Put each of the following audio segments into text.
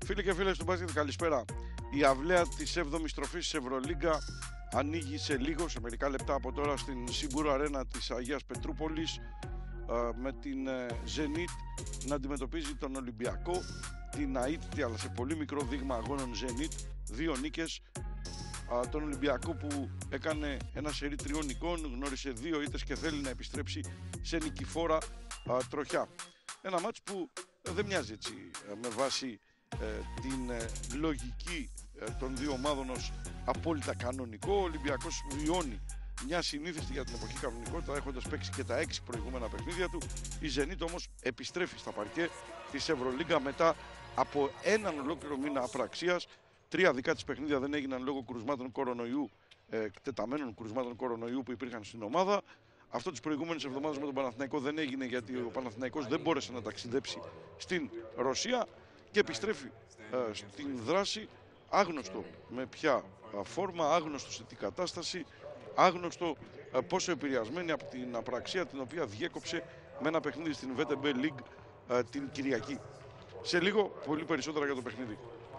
Φίλοι και φίλες του μπάσκετ, καλησπέρα. Η αυλαία της 7ης στροφής της Ευρωλίγκα ανοίγει σε λίγο, σε μερικά λεπτά από τώρα, στην Σιμπούρο Αρένα της Αγίας Πετρούπολης, με την Zenit να αντιμετωπίζει τον Ολυμπιακό, την αίτητη αλλά σε πολύ μικρό δείγμα αγώνων Zenit, 2 νίκες, τον Ολυμπιακό που έκανε ένα σερί 3 νικών, γνώρισε 2 ήττες και θέλει να επιστρέψει σε νικηφόρα τροχιά. Ένα μάτς που δεν μοιάζει έτσι με βάση την λογική των δύο ομάδων ως απόλυτα κανονικό. Ο Ολυμπιακός βιώνει μια συνήθιστη για την εποχή κανονικότητα, έχοντας παίξει και τα 6 προηγούμενα παιχνίδια του. Η Zenit όμως επιστρέφει στα παρκέ της Ευρωλίγκα μετά από έναν ολόκληρο μήνα απραξίας. 3 δικά της παιχνίδια δεν έγιναν λόγω κρουσμάτων κορονοϊού, εκτεταμένων κρουσμάτων κορονοϊού που υπήρχαν στην ομάδα. Αυτό τις προηγούμενες εβδομάδες με τον Παναθηναϊκό δεν έγινε, γιατί ο Παναθηναϊκός δεν μπόρεσε να ταξιδέψει στην Ρωσία και επιστρέφει στην δράση, άγνωστο με ποια φόρμα, άγνωστο σε τι κατάσταση, άγνωστο πόσο επηρεασμένη από την απραξία την οποία διέκοψε με ένα παιχνίδι στην VTB League την Κυριακή. Σε λίγο πολύ περισσότερα για το παιχνίδι.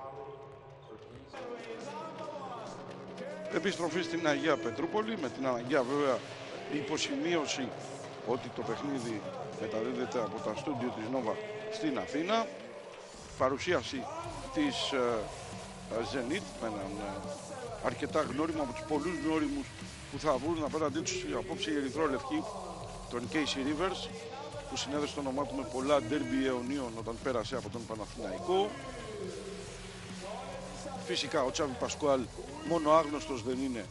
Επιστροφή στην Αγία Πετρούπολη, με την αναγκαία βέβαια υποσημείωση ότι το παιχνίδι μεταδίδεται από τα στούντιο της Νόβα στην Αθήνα. Παρουσίαση της Zenit με έναν αρκετά γνώριμο από τους πολλούς γνώριμους που θα βρουν απέναντί τους απόψε οι ερυθρόλευκοι, τον Casey Rivers, που συνέδεσε το όνομά του με πολλά ντέρμπι αιωνίων όταν πέρασε από τον Παναθηναϊκό. Φυσικά ο Τσάβη Πασκουάλ μόνο άγνωστος δεν είναι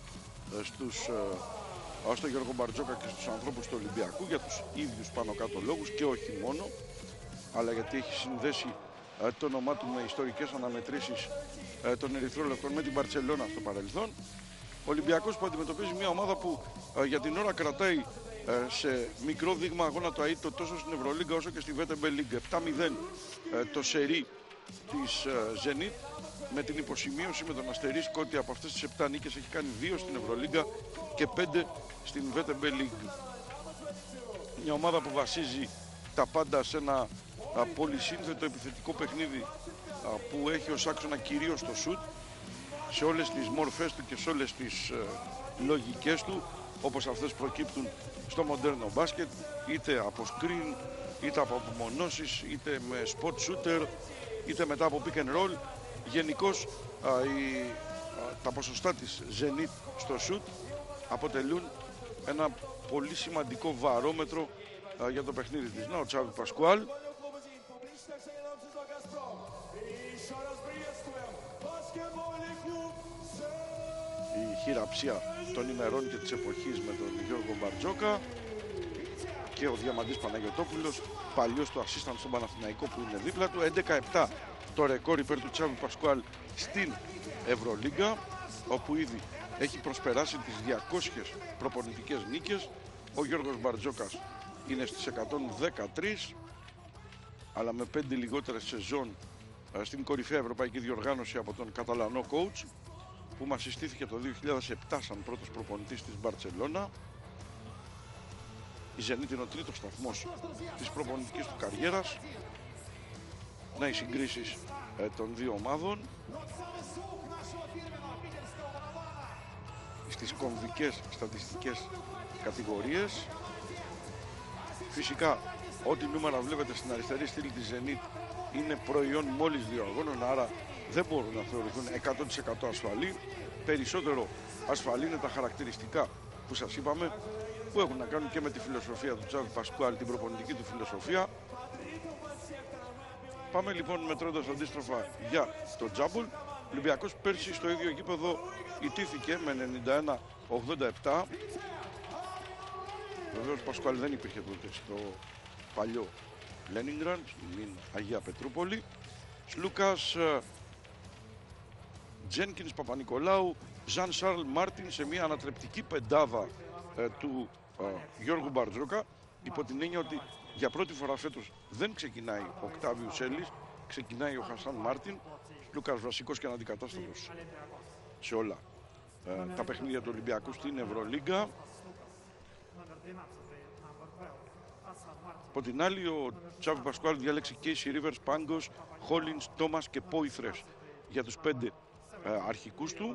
στον Γιώργο Μπαρτζόκα και στους ανθρώπους του Ολυμπιακού, για τους ίδιους πάνω κάτω λόγους και όχι μόνο, αλλά γιατί έχει συνδέσει το όνομά του με ιστορικές αναμετρήσεις των ερυθρόλευκων με την Μπαρτσελώνα στο παρελθόν. Ο Ολυμπιακός που αντιμετωπίζει μια ομάδα που για την ώρα κρατάει σε μικρό δείγμα αγώνα το αίτητο τόσο στην Ευρωλίγκα όσο και στη VTB League. 7-0 το σερί της Zenit, με την υποσημείωση με τον αστερίσκο ότι από αυτές τις 7 νίκες έχει κάνει 2 στην Ευρωλίγκα και 5 στην VTB League. Μια ομάδα που βασίζει τα πάντα σε ένα πολυσύνθετο επιθετικό παιχνίδι που έχει ως άξονα κυρίως το σουτ, σε όλες τις μορφές του και σε όλες τις λογικές του, όπως αυτές προκύπτουν στο μοντέρνο μπάσκετ, είτε από screen, είτε από απομονώσεις, είτε με spot shooter, είτε μετά από pick and roll. Γενικώς τα ποσοστά της Zenit στο shoot αποτελούν ένα πολύ σημαντικό βαρόμετρο για το παιχνίδι της. Να, ο Τσάβη Πασκουάλ, η χειραψία των ημερών και της εποχής με τον Γιώργο Μπαρτζόκα, και ο Διαμαντής Παναγιωτόπουλος, παλιός του assistant στον Παναθηναϊκό που είναι δίπλα του. 11-7 το ρεκόρ υπέρ του Τσάβη Πασκουάλ στην Ευρωλίγκα, όπου ήδη έχει προσπεράσει τις 200 προπονητικές νίκες. Ο Γιώργος Μπαρτζόκας είναι στις 113, αλλά με 5 λιγότερες σεζόν στην κορυφαία ευρωπαϊκή διοργάνωση από τον Καταλανό coach, που μας συστήθηκε το 2007 σαν πρώτος προπονητής της Μπαρτσελώνα. Η Zenit είναι ο τρίτος σταθμός της προπονητικής του καριέρας. Να, οι συγκρίσεις των δύο ομάδων στις κομβικές στατιστικές κατηγορίες. Φυσικά ό,τι νούμερα βλέπετε στην αριστερή στήλη της Zenit είναι προϊόν μόλις 2 αγώνων, άρα δεν μπορούν να θεωρηθούν 100% ασφαλή. Περισσότερο ασφαλή είναι τα χαρακτηριστικά που σας είπαμε, που έχουν να κάνουν και με τη φιλοσοφία του Τσάβη Πασκουάλ, την προπονητική του φιλοσοφία. Πάμε λοιπόν μετρώντας αντίστροφα για το τζάμπολ. Ο Ολυμπιακός πέρσι στο ίδιο γήπεδο ιτήθηκε με 91-87. Βεβαίως ο Πασκουάλ δεν υπήρχε τότε στο παλιό Λένινγκραντ, στην Αγία Πετρούπολη. Σλούκας, Τζένκινς, Παπα-Νικολάου, Ζαν Σάρλ Μάρτιν σε μια ανατρεπτική πεντάδα του Γιώργου Μπαρτζόκα, υπό την έννοια ότι για πρώτη φορά φέτος δεν ξεκινάει ο Οκτάβιου Σέλης, ξεκινάει ο Χασάν Μάρτιν. Λούκας βασικός και αναντικατάστατος σε όλα τα παιχνίδια του Ολυμπιακού στην Ευρωλίγκα. Από την άλλη, ο Τσάβι Πασκουάλ διάλεξε Casey Rivers, Pangos, Hollins, Thomas και Poitras για τους 5 αρχικούς του.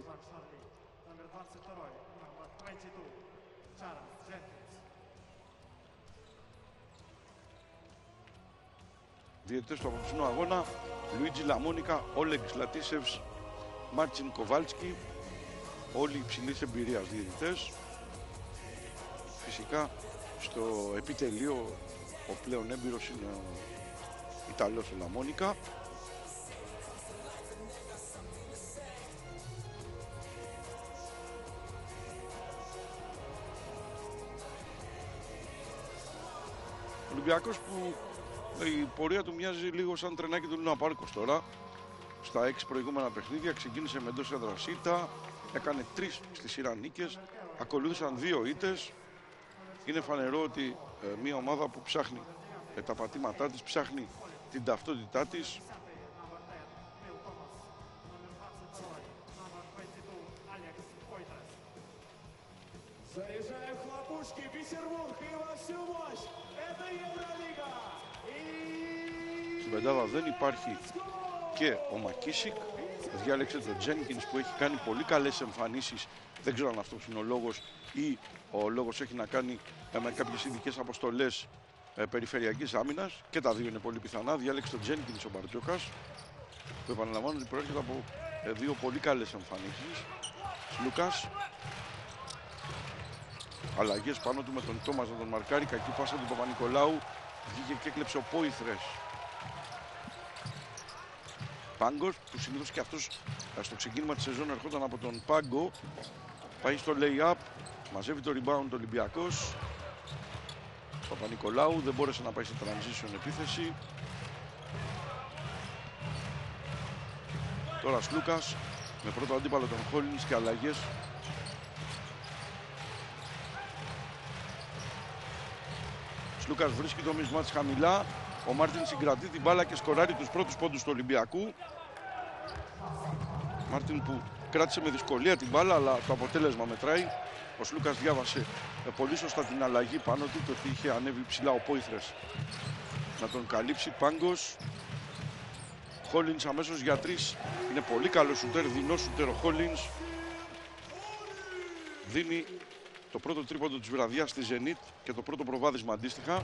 Διαιτητές του απόψινού αγώνα, Λουίτζι Λαμόνικα, Όλεγκ Λατίσεβς, Μάρτσιν Κοβάλτσκι, όλοι υψηλής εμπειρίας διαιτητές. Φυσικά στο επιτελείο ο πλέον έμπειρος είναι ο Ιταλός ο Λαμόνικα. Ο Ολυμπιακός που η πορεία του μοιάζει λίγο σαν τρενάκι του Λούνα Πάρκος τώρα. Στα 6 προηγούμενα παιχνίδια ξεκίνησε με εντός έδρας ήττα, έκανε 3 στη σειρά νίκες, ακολούθησαν 2 ήττες. Είναι φανερό ότι μια ομάδα που ψάχνει τα πατήματά της, ψάχνει την ταυτότητά της. Στην πεντάδα δεν υπάρχει και ο Μακίσικ. Διάλεξε τον Τζένκινς που έχει κάνει πολύ καλές εμφανίσεις. Δεν ξέρω αν αυτός είναι ο λόγος ή ο λόγος έχει να κάνει με κάποιες ειδικές αποστολές περιφερειακής άμυνας. Και τα δύο είναι πολύ πιθανά. Διάλεξε τον Τζένκινς ο Μπαρτζόκας, που επαναλαμβάνω ότι προέρχεται από 2 πολύ καλές εμφανίσεις. Λούκας. Αλλαγές πάνω του με τον Τόμας να τον μαρκάρει. Κακή πάσα του Παπα-Νικολάου. Βγήκε και έκλεψε ο Πόηθρες. Πάγκος, που συνήθως και αυτός στο ξεκίνημα της σεζόν ερχόταν από τον πάγκο. Πάει στο lay-up, μαζεύει το rebound ο Ολυμπιακός. Παπα-Νικολάου δεν μπόρεσε να πάει σε transition επίθεση. Τώρα Σλούκας με πρώτο αντίπαλο τον Hollins και αλλαγές. Σλούκας βρίσκει το μισμά της χαμηλά. Ο Μάρτιν συγκρατεί την μπάλα και σκοράρει τους πρώτους πόντους του Ολυμπιακού. Μάρτιν που κράτησε με δυσκολία την μπάλα, αλλά το αποτέλεσμα μετράει. Ο Σλούκας διάβασε πολύ σωστά την αλλαγή πάνω του, το ότι είχε ανέβει ψηλά ο Πόηθρες να τον καλύψει. Πάγκος. Hollins αμέσως για 3. Είναι πολύ καλό σουτέρ, δεινό σουτέρ ο Hollins. Δίνει το πρώτο τρίποντο της βραδιάς στη Zenit και το πρώτο προβάδισμα αντίστοιχα.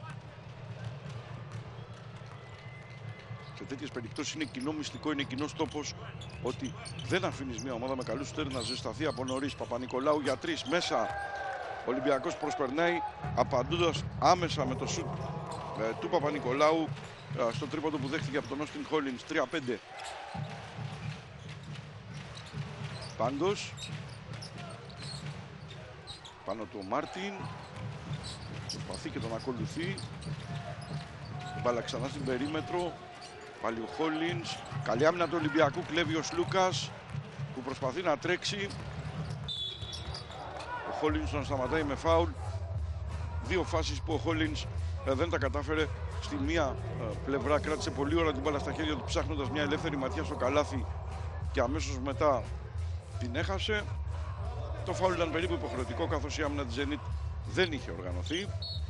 Σε τέτοιες περιπτώσεις είναι κοινό μυστικό, είναι κοινός τόπος ότι δεν αφήνεις μια ομάδα με καλούς σουτέρ να ζεσταθεί από νωρίς. Παπα-Νικολάου για 3 μέσα. Ο Ολυμπιακός προσπερνάει απαντώντας άμεσα με το σουτ του Παπα-Νικολάου στο τρίποντο που δέχτηκε από τον Όστιν Hollins. 3-5. Πάγκος. Πάνω του ο Μάρτιν. Προσπαθεί και τον ακολουθεί. Μπάλα ξανά στην περίμετρο. Πάλι ο Hollins. Καλή άμυνα του Ολυμπιακού. Κλέβει ο Σλούκας που προσπαθεί να τρέξει. Ο Hollins τον σταματάει με φάουλ. 2 φάσεις που ο Hollins δεν τα κατάφερε. Στη μία πλευρά κράτησε πολλή ώρα την μπάλα στα χέρια του, ψάχνοντας μια ελεύθερη ματιά στο καλάθι και αμέσως μετά την έχασε. Το φάουλ ήταν περίπου υποχρεωτικό, καθώς η άμυνα της Zenit δεν είχε οργανωθεί.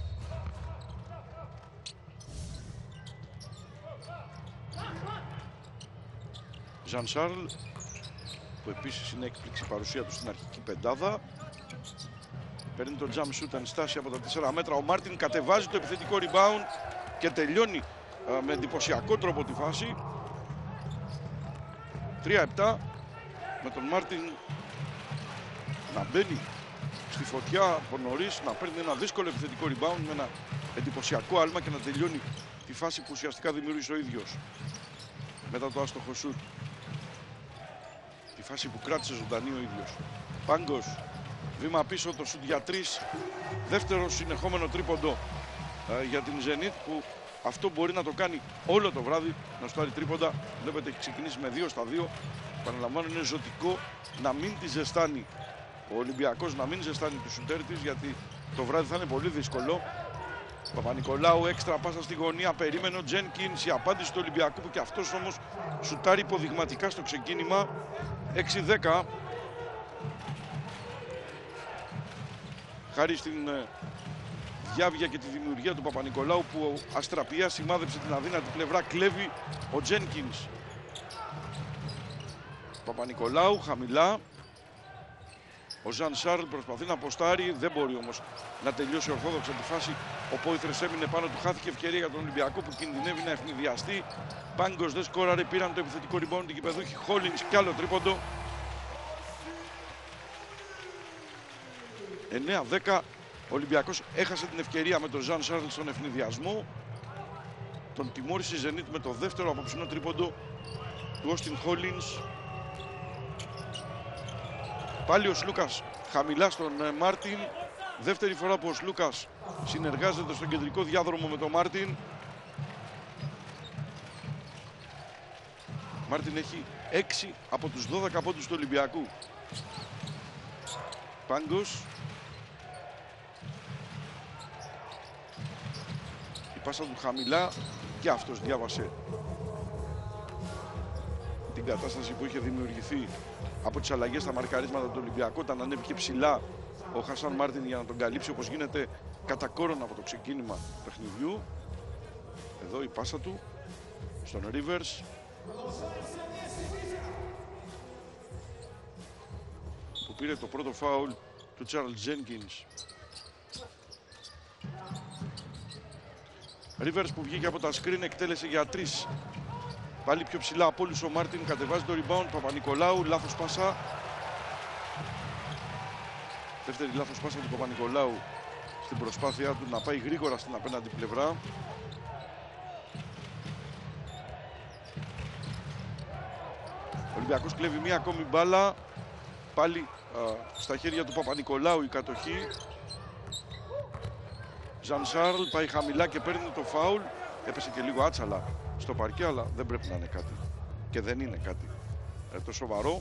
Ζαν Σάρλ, που επίσης είναι έκπληξη η παρουσία του στην αρχική πεντάδα. Παίρνει το jump shoot ενστάση από τα 4 μέτρα. Ο Μάρτιν κατεβάζει το επιθετικό rebound και τελειώνει με εντυπωσιακό τρόπο τη φάση. 3-7 με τον Μάρτιν να μπαίνει στη φωτιά από νωρίς, να παίρνει ένα δύσκολο επιθετικό rebound με ένα εντυπωσιακό άλμα και να τελειώνει τη φάση που ουσιαστικά δημιούργησε ο ίδιος μετά το άστοχο shoot. Τη φάση που κράτησε ζωντανή ο ίδιος. Πάγκος, βήμα πίσω, το shoot για 3. Δεύτερο συνεχόμενο τρίποντο για την Zenit, που αυτό μπορεί να το κάνει όλο το βράδυ, να στάρει τρίποντα. Βλέπετε έχει ξεκινήσει με 2-2. Παραλαμβάνω, είναι ζωτικό να μην τη ζεστάνει ο Ολυμπιακός, να μην ζεστάνει του σουτέρ της, γιατί το βράδυ θα είναι πολύ δύσκολο. Παπα-Νικολάου, έξτρα πάσα στη γωνία, περίμενε ο Τζένκινς, η απάντηση του Ολυμπιακού, που και αυτός όμως σουτάρει υποδειγματικά στο ξεκίνημα. 6-10. Χάρη στην διάβια και τη δημιουργία του Παπα-Νικολάου που αστραπία σημάδεψε την αδύνατη πλευρά. Κλέβει ο Τζένκινς. Παπα-Νικολάου χαμηλά. Ο Ζαν Σάρλ προσπαθεί να αποστάρει, δεν μπορεί όμως να τελειώσει ορθόδοξα τη φάση. Ο Πόηθρες έμεινε πάνω του, χάθηκε ευκαιρία για τον Ολυμπιακό που κινδυνεύει να ευνηδιαστεί. Πάγκος δεν σκόραρε, πήραν το επιθετικό rebound οι γηπεδούχοι. Χόλινς κι άλλο τρίποντο. 9-10. Ο Ολυμπιακός έχασε την ευκαιρία με τον Ζαν Σάρλ στον ευνηδιασμό. Τον τιμώρησε η Zenit με το δεύτερο απόψινό τρίποντο του Όστιν Χόλινς. Πάλι ο Σλούκας χαμηλά στον Μάρτιν. Δεύτερη φορά που ο Σλούκας συνεργάζεται στον κεντρικό διάδρομο με τον Μάρτιν. Μάρτιν έχει 6 από τους 12 πόντους του Ολυμπιακού. Πάγκος. Η πάσα του χαμηλά και αυτός διάβασε την κατάσταση που είχε δημιουργηθεί από τις αλλαγές στα μαρκαρίσματα του Ολυμπιακού, όταν ανέβηκε ψηλά ο Χασάν Μάρτιν για να τον καλύψει, όπως γίνεται κατά κόρον από το ξεκίνημα του παιχνιδιού. Εδώ η πάσα του στον Rivers. Που πήρε το πρώτο φάουλ του Charles Jenkins. Rivers που βγήκε από τα screen εκτέλεσε για 3. Πάλι πιο ψηλά από όλους ο Μάρτιν, κατεβάζει το rebound. Παπα-Νικολάου, λάθος πάσα. Δεύτερη λάθος πάσα του Παπα-Νικολάου στην προσπάθειά του να πάει γρήγορα στην απέναντι πλευρά. Ο Ολυμπιακός κλέβει μία ακόμη μπάλα. Πάλι στα χέρια του Παπα-Νικολάου η κατοχή. Ζαν Σάρλ πάει χαμηλά και παίρνει το φάουλ. Έπεσε και λίγο άτσαλα στο παρκέ, αλλά δεν πρέπει να είναι κάτι. Και δεν είναι κάτι το σοβαρό.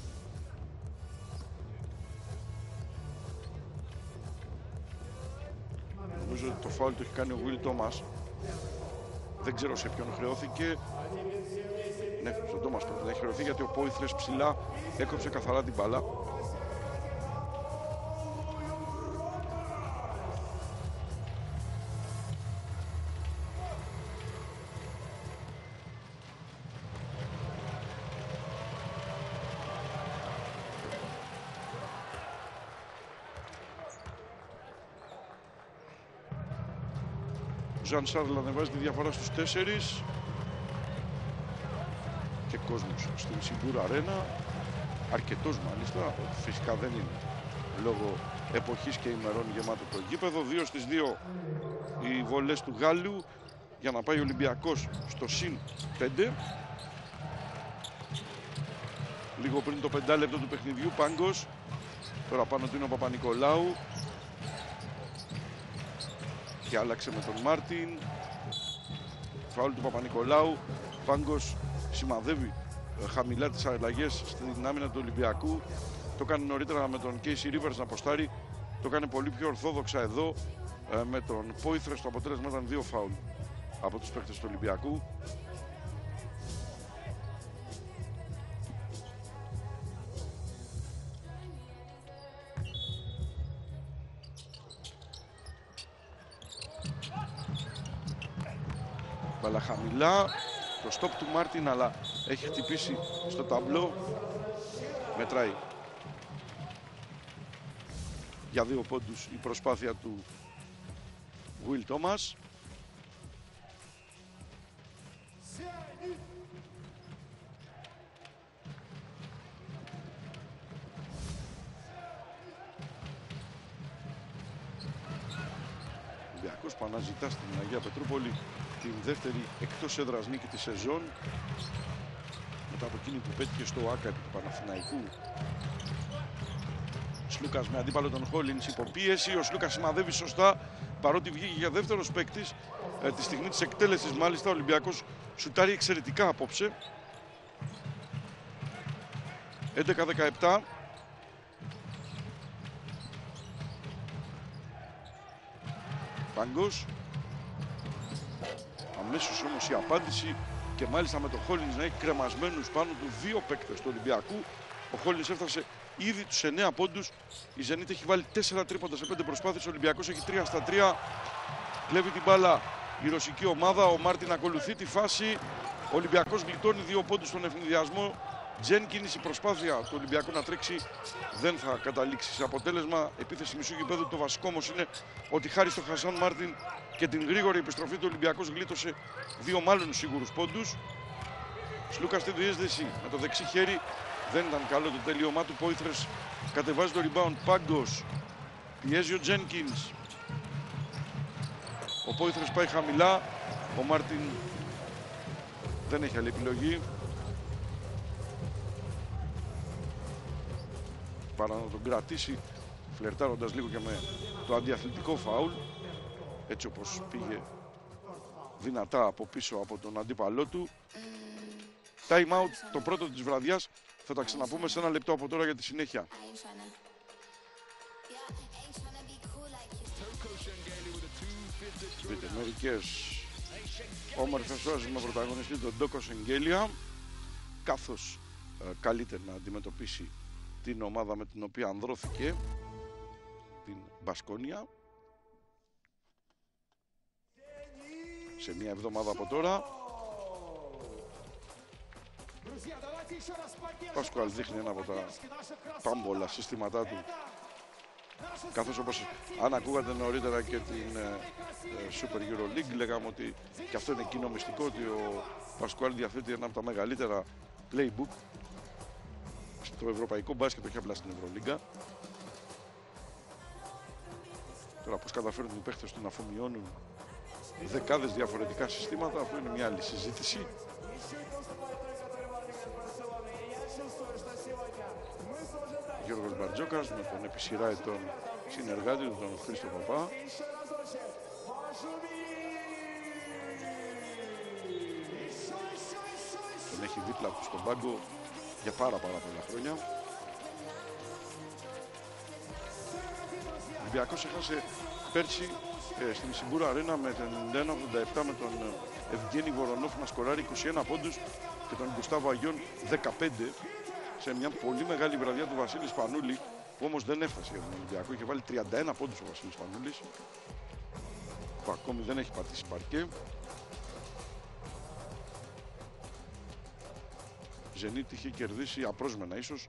Νομίζω ότι το φάουλ το έχει κάνει ο Will Thomas. Δεν ξέρω σε ποιον χρεώθηκε. Ναι, στον Thomas πρέπει να έχει χρεωθεί, γιατί ο Πόηθρες ψηλά έκοψε καθαρά την μπάλα. Ο Ζαν Σάρλ ανεβάζει τη διαφορά στους 4 και κόσμος στην Σιμπούρα Αρένα, αρκετός μάλιστα, φυσικά δεν είναι λόγω εποχής και ημερών γεμάτο το γήπεδο. 2 στις 2 οι βολές του Γάλλου για να πάει ο Ολυμπιακός στο συν 5. Λίγο πριν το 5 λεπτό του παιχνιδιού, Πάγκος, τώρα πάνω του είναι ο Παπα-Νικολάου. Και άλλαξε με τον Μάρτιν. Φάουλ του Παπα-Νικολάου. Πάγκος σημαδεύει χαμηλά τις αλλαγές στην άμυνα του Ολυμπιακού. Το έκανε νωρίτερα με τον Casey Rivers να αποστάρει. Το έκανε πολύ πιο ορθόδοξα εδώ με τον Πόηθρες. Το αποτέλεσμα ήταν 2 φάουλ από τους παίκτες του Ολυμπιακού. Μπαλά χαμηλά, το στόπ του Μάρτιν, αλλά έχει χτυπήσει στο ταμπλό. Μετράει για 2 πόντους η προσπάθεια του Will Thomas. Ο Ολυμπιακός που αναζητά στην Αγία Πετρούπολη την δεύτερη εκτός έδρας νίκη της σεζόν, μετά από εκείνη που πέτυχε στο ΆΚΑ επί του Παναθηναϊκού. Σλούκας με αντίπαλο τον Χόλινς, υποπίεση. Ο Σλούκας σημαδεύει σωστά, παρότι βγήκε για δεύτερος παίκτης. Τη στιγμή της εκτέλεσης μάλιστα ο Ολυμπιακός σουτάρει εξαιρετικά απόψε. 11-17. Πάγκος. Αμέσως όμως η απάντηση, και μάλιστα με τον Χόλινς να έχει κρεμασμένους πάνω του 2 παίκτες του Ολυμπιακού. Ο Χόλινς έφτασε ήδη τους 9 πόντους. Η Zenit έχει βάλει 4 τρίποντα σε 5 προσπάθειες. Ο Ολυμπιακός έχει 3 στα 3. κλέβει την μπάλα η ρωσική ομάδα. Ο Μάρτιν ακολουθεί τη φάση. Ο Ολυμπιακός γλιτώνει 2 πόντους στον ευνηδιασμό. Τζένκινς, η προσπάθεια του Ολυμπιακού να τρέξει δεν θα καταλήξει σε αποτέλεσμα. Επίθεση μισού γηπέδου. Το βασικό όμως είναι ότι χάρη στο Χασάν Μάρτιν και την γρήγορη επιστροφή του Ολυμπιακός γλίτωσε 2 μάλλον σίγουρους πόντους. Σλούκας στη διέσδεση με το δεξί χέρι. Δεν ήταν καλό το τέλειωμά του. Πόηθρες κατεβάζει το rebound. Πάγκος. Πιέζει ο Τζένκινς. Ο Πόηθρες πάει χαμηλά. Ο Μάρτιν δεν έχει άλλη επιλογή παρά να τον κρατήσει, φλερτάροντας λίγο και με το αντιαθλητικό φάουλ, έτσι όπως πήγε δυνατά από πίσω από τον αντίπαλό του. Time out, το πρώτο της βραδιάς. Θα τα ξαναπούμε σε 1 λεπτό από τώρα για τη συνέχεια. Δείτε μερικές όμορφες φράσεις με πρωταγωνιστή τον Ντόκο Σεγγέλια, καθώς καλείται να αντιμετωπίσει την ομάδα με την οποία ανδρώθηκε, την Μπασκόνια, σε μια εβδομάδα από τώρα. Πασκουάλ δείχνει ένα από τα πάμπολα συστήματά του, καθώς όπως αν ακούγατε νωρίτερα και την Super Euro League, λέγαμε ότι και αυτό είναι κοινό μυστικό, ότι ο Πασκουάλ διαθέτει ένα από τα μεγαλύτερα playbook στο ευρωπαϊκό μπάσκετ, όχι απλά στην Ευρωλίγκα. Τώρα πώς καταφέρουν οι παίχτες του να αφομοιώνουν δεκάδες διαφορετικά συστήματα, αυτό είναι μια άλλη συζήτηση. Γιώργος Μπαρτζόκας με τον επί σειρά ετών συνεργάτη του, τον Χρήστο Παπά. Τον έχει δίπλα του στον πάγκο για πάρα πολλά χρόνια. Ο Ολυμπιακός έχασε πέρσι στην Σιμπούρα Αρένα με τον 91-87 με τον Ευγένη Βορονόφ να σκοράρει 21 πόντους και τον Γκουστάβο Αγιών 15, σε μια πολύ μεγάλη βραδιά του Βασίλη Σπανούλη, που όμως δεν έφτασε για τον Ολυμπιακό. Είχε βάλει 31 πόντους ο Βασίλης Σπανούλης, που ακόμη δεν έχει πατήσει παρκέ. Ζενίτ είχε κερδίσει απρόσμενα ίσως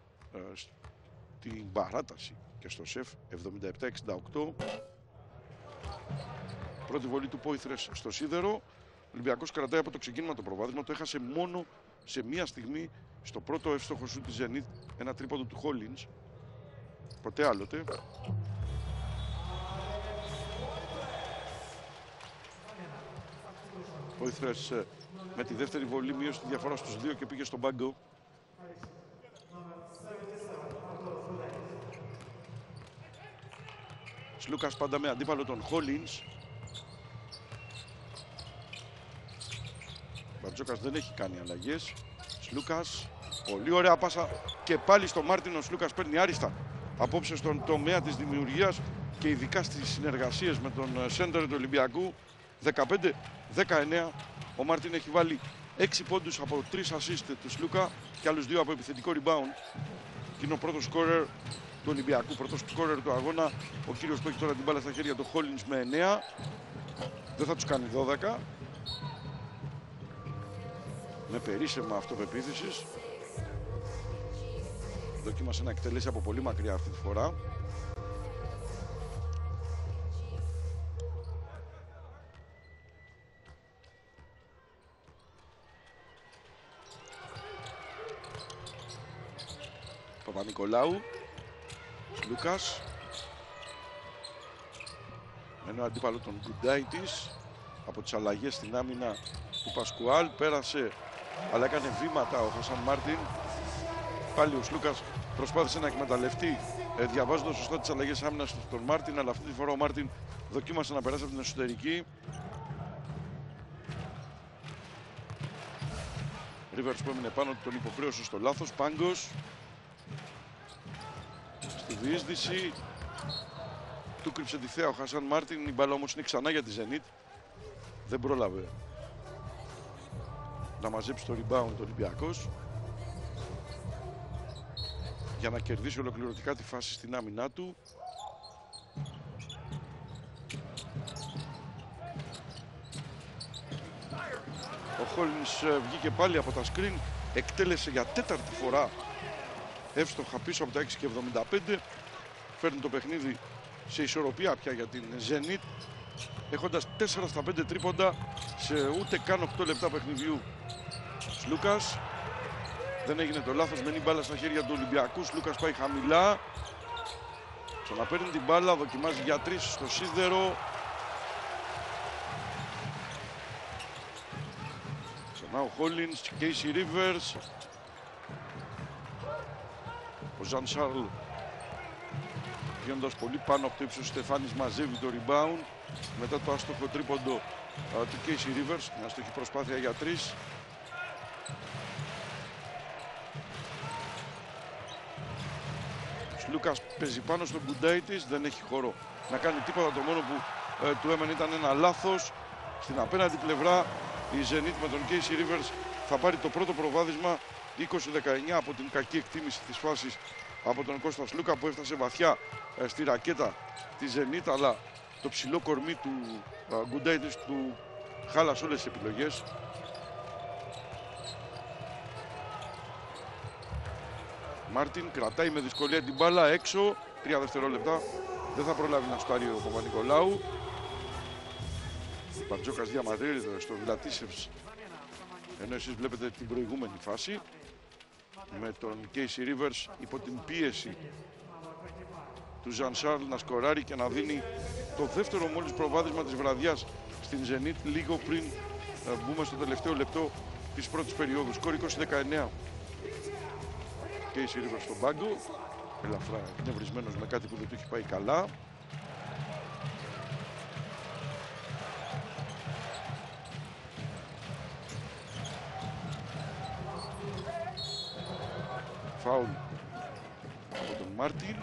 την παράταση και στο ΣΕΦ 77-68. Πρώτη βολή του Πόηθρες στο σίδερο. Ο Ολυμπιακός κρατάει από το ξεκίνημα το προβάδισμα. Το έχασε μόνο σε μία στιγμή στο πρώτο εύστοχο σου της Ζενίτ, ένα τρίποντο του Χόλινς. Ποτέ άλλοτε. Πόηθρες με τη δεύτερη βολή μείωσε τη διαφορά στους 2 και πήγε στον πάγκο. Σλούκας πάντα με αντίπαλο τον Χόλινς. Μπαρτζόκας δεν έχει κάνει αλλαγές. Σλούκας, πολύ ωραία πάσα και πάλι στο Μάρτιν. Ο Σλούκας παίρνει άριστα απόψε στον τομέα της δημιουργίας και ειδικά στις συνεργασίες με τον σέντερ του Ολυμπιακού. 15-19. Ο Μάρτιν έχει βάλει 6 πόντους από 3 assist του Σλούκα και άλλους 2 από επιθετικό rebound. Και είναι ο πρώτος σκόρερ του Ολυμπιακού, πρώτος σκόρερ του αγώνα. Ο κύριος που έχει τώρα την μπάλα στα χέρια του Χόλινς με 9. Δεν θα τους κάνει 12. Με περίσσεμα αυτοπεποίθησης. Δοκίμασε να εκτελέσει από πολύ μακριά αυτή τη φορά. Παπα-Νικολάου. Λούκας. Με ένα αντίπαλο τον Γκουντάιτης. Από τις αλλαγές στην άμυνα του Πασκουάλ. Πέρασε, αλλά έκανε βήματα ο Χασάν Μάρτιν. Πάλι ο Σλούκας προσπάθησε να εκμεταλλευτεί, διαβάζοντας σωστά τις αλλαγές άμυνας στον Μάρτιν, αλλά αυτή τη φορά ο Μάρτιν δοκίμασε να περάσει από την εσωτερική. Ρίβερς που έμεινε πάνω, τον υποχρέωσε στο λάθος. Πάγκος στη διείσδυση του κρύψε τη θέα ο Χασάν Μάρτιν. Η μπάλα όμως είναι ξανά για τη Ζενίτ. Δεν πρόλαβε να μαζέψει το rebound ο Ολυμπιακός για να κερδίσει ολοκληρωτικά τη φάση στην άμυνά του. Χόλινς βγήκε πάλι από τα screen, εκτέλεσε για τέταρτη φορά εύστοχα πίσω από τα 6,75. Φέρνει το παιχνίδι σε ισορροπία πια για την Zenit, έχοντας 4 στα 5 τρίποντα σε ούτε καν 8 λεπτά παιχνιδιού. Σλούκας δεν έγινε το λάθος, μένει μπάλα στα χέρια του Ολυμπιακού. Σλούκας πάει χαμηλά, ξαναπαίρνει την μπάλα, δοκιμάζει για 3 στο σίδερο. Ξανά ο Χόλινς, Casey Rivers. Ο Ζαν Σάρλ βγαίνοντας πολύ πάνω από το ύψος, Στεφάνης μαζεύει το rebound μετά το άστοχο τρίποντο του Casey Rivers. Μια αστοχή προσπάθεια για 3. Λούκας παίζει πάνω στον Γκουντάιτης, δεν έχει χώρο να κάνει τίποτα. Το μόνο που του έμενε ήταν ένα λάθος. Στην απέναντι πλευρά η Zenit με τον Casey Rivers θα πάρει το πρώτο προβάδισμα 20-19 από την κακή εκτίμηση της φάσης από τον Κώστα Σλούκα, που έφτασε βαθιά στη ρακέτα τη Zenit, αλλά το ψηλό κορμί του Γκουντάιτης του χάλασε όλες τις επιλογές. Μάρτιν κρατάει με δυσκολία την μπάλα έξω, 3 δευτερόλεπτα, δεν θα προλάβει να σουτάρει ο Παπα-Νικολάου. Μπαρτζόκας διαμαρτύρεται στο Βλατίσεβς, ενώ εσείς βλέπετε την προηγούμενη φάση με τον Casey Rivers υπό την πίεση του Ζαν Σάρλ να σκοράρει και να δίνει το δεύτερο μόλις προβάδισμα της βραδιάς στην Zenit λίγο πριν μπούμε στο τελευταίο λεπτό της πρώτης περίοδου. Σκορ 20-19. Casey Rivers στον πάγκο, ελαφρά εκνευρισμένος με κάτι που δεν του έχει πάει καλά. Φάουλ από τον Μάρτιν.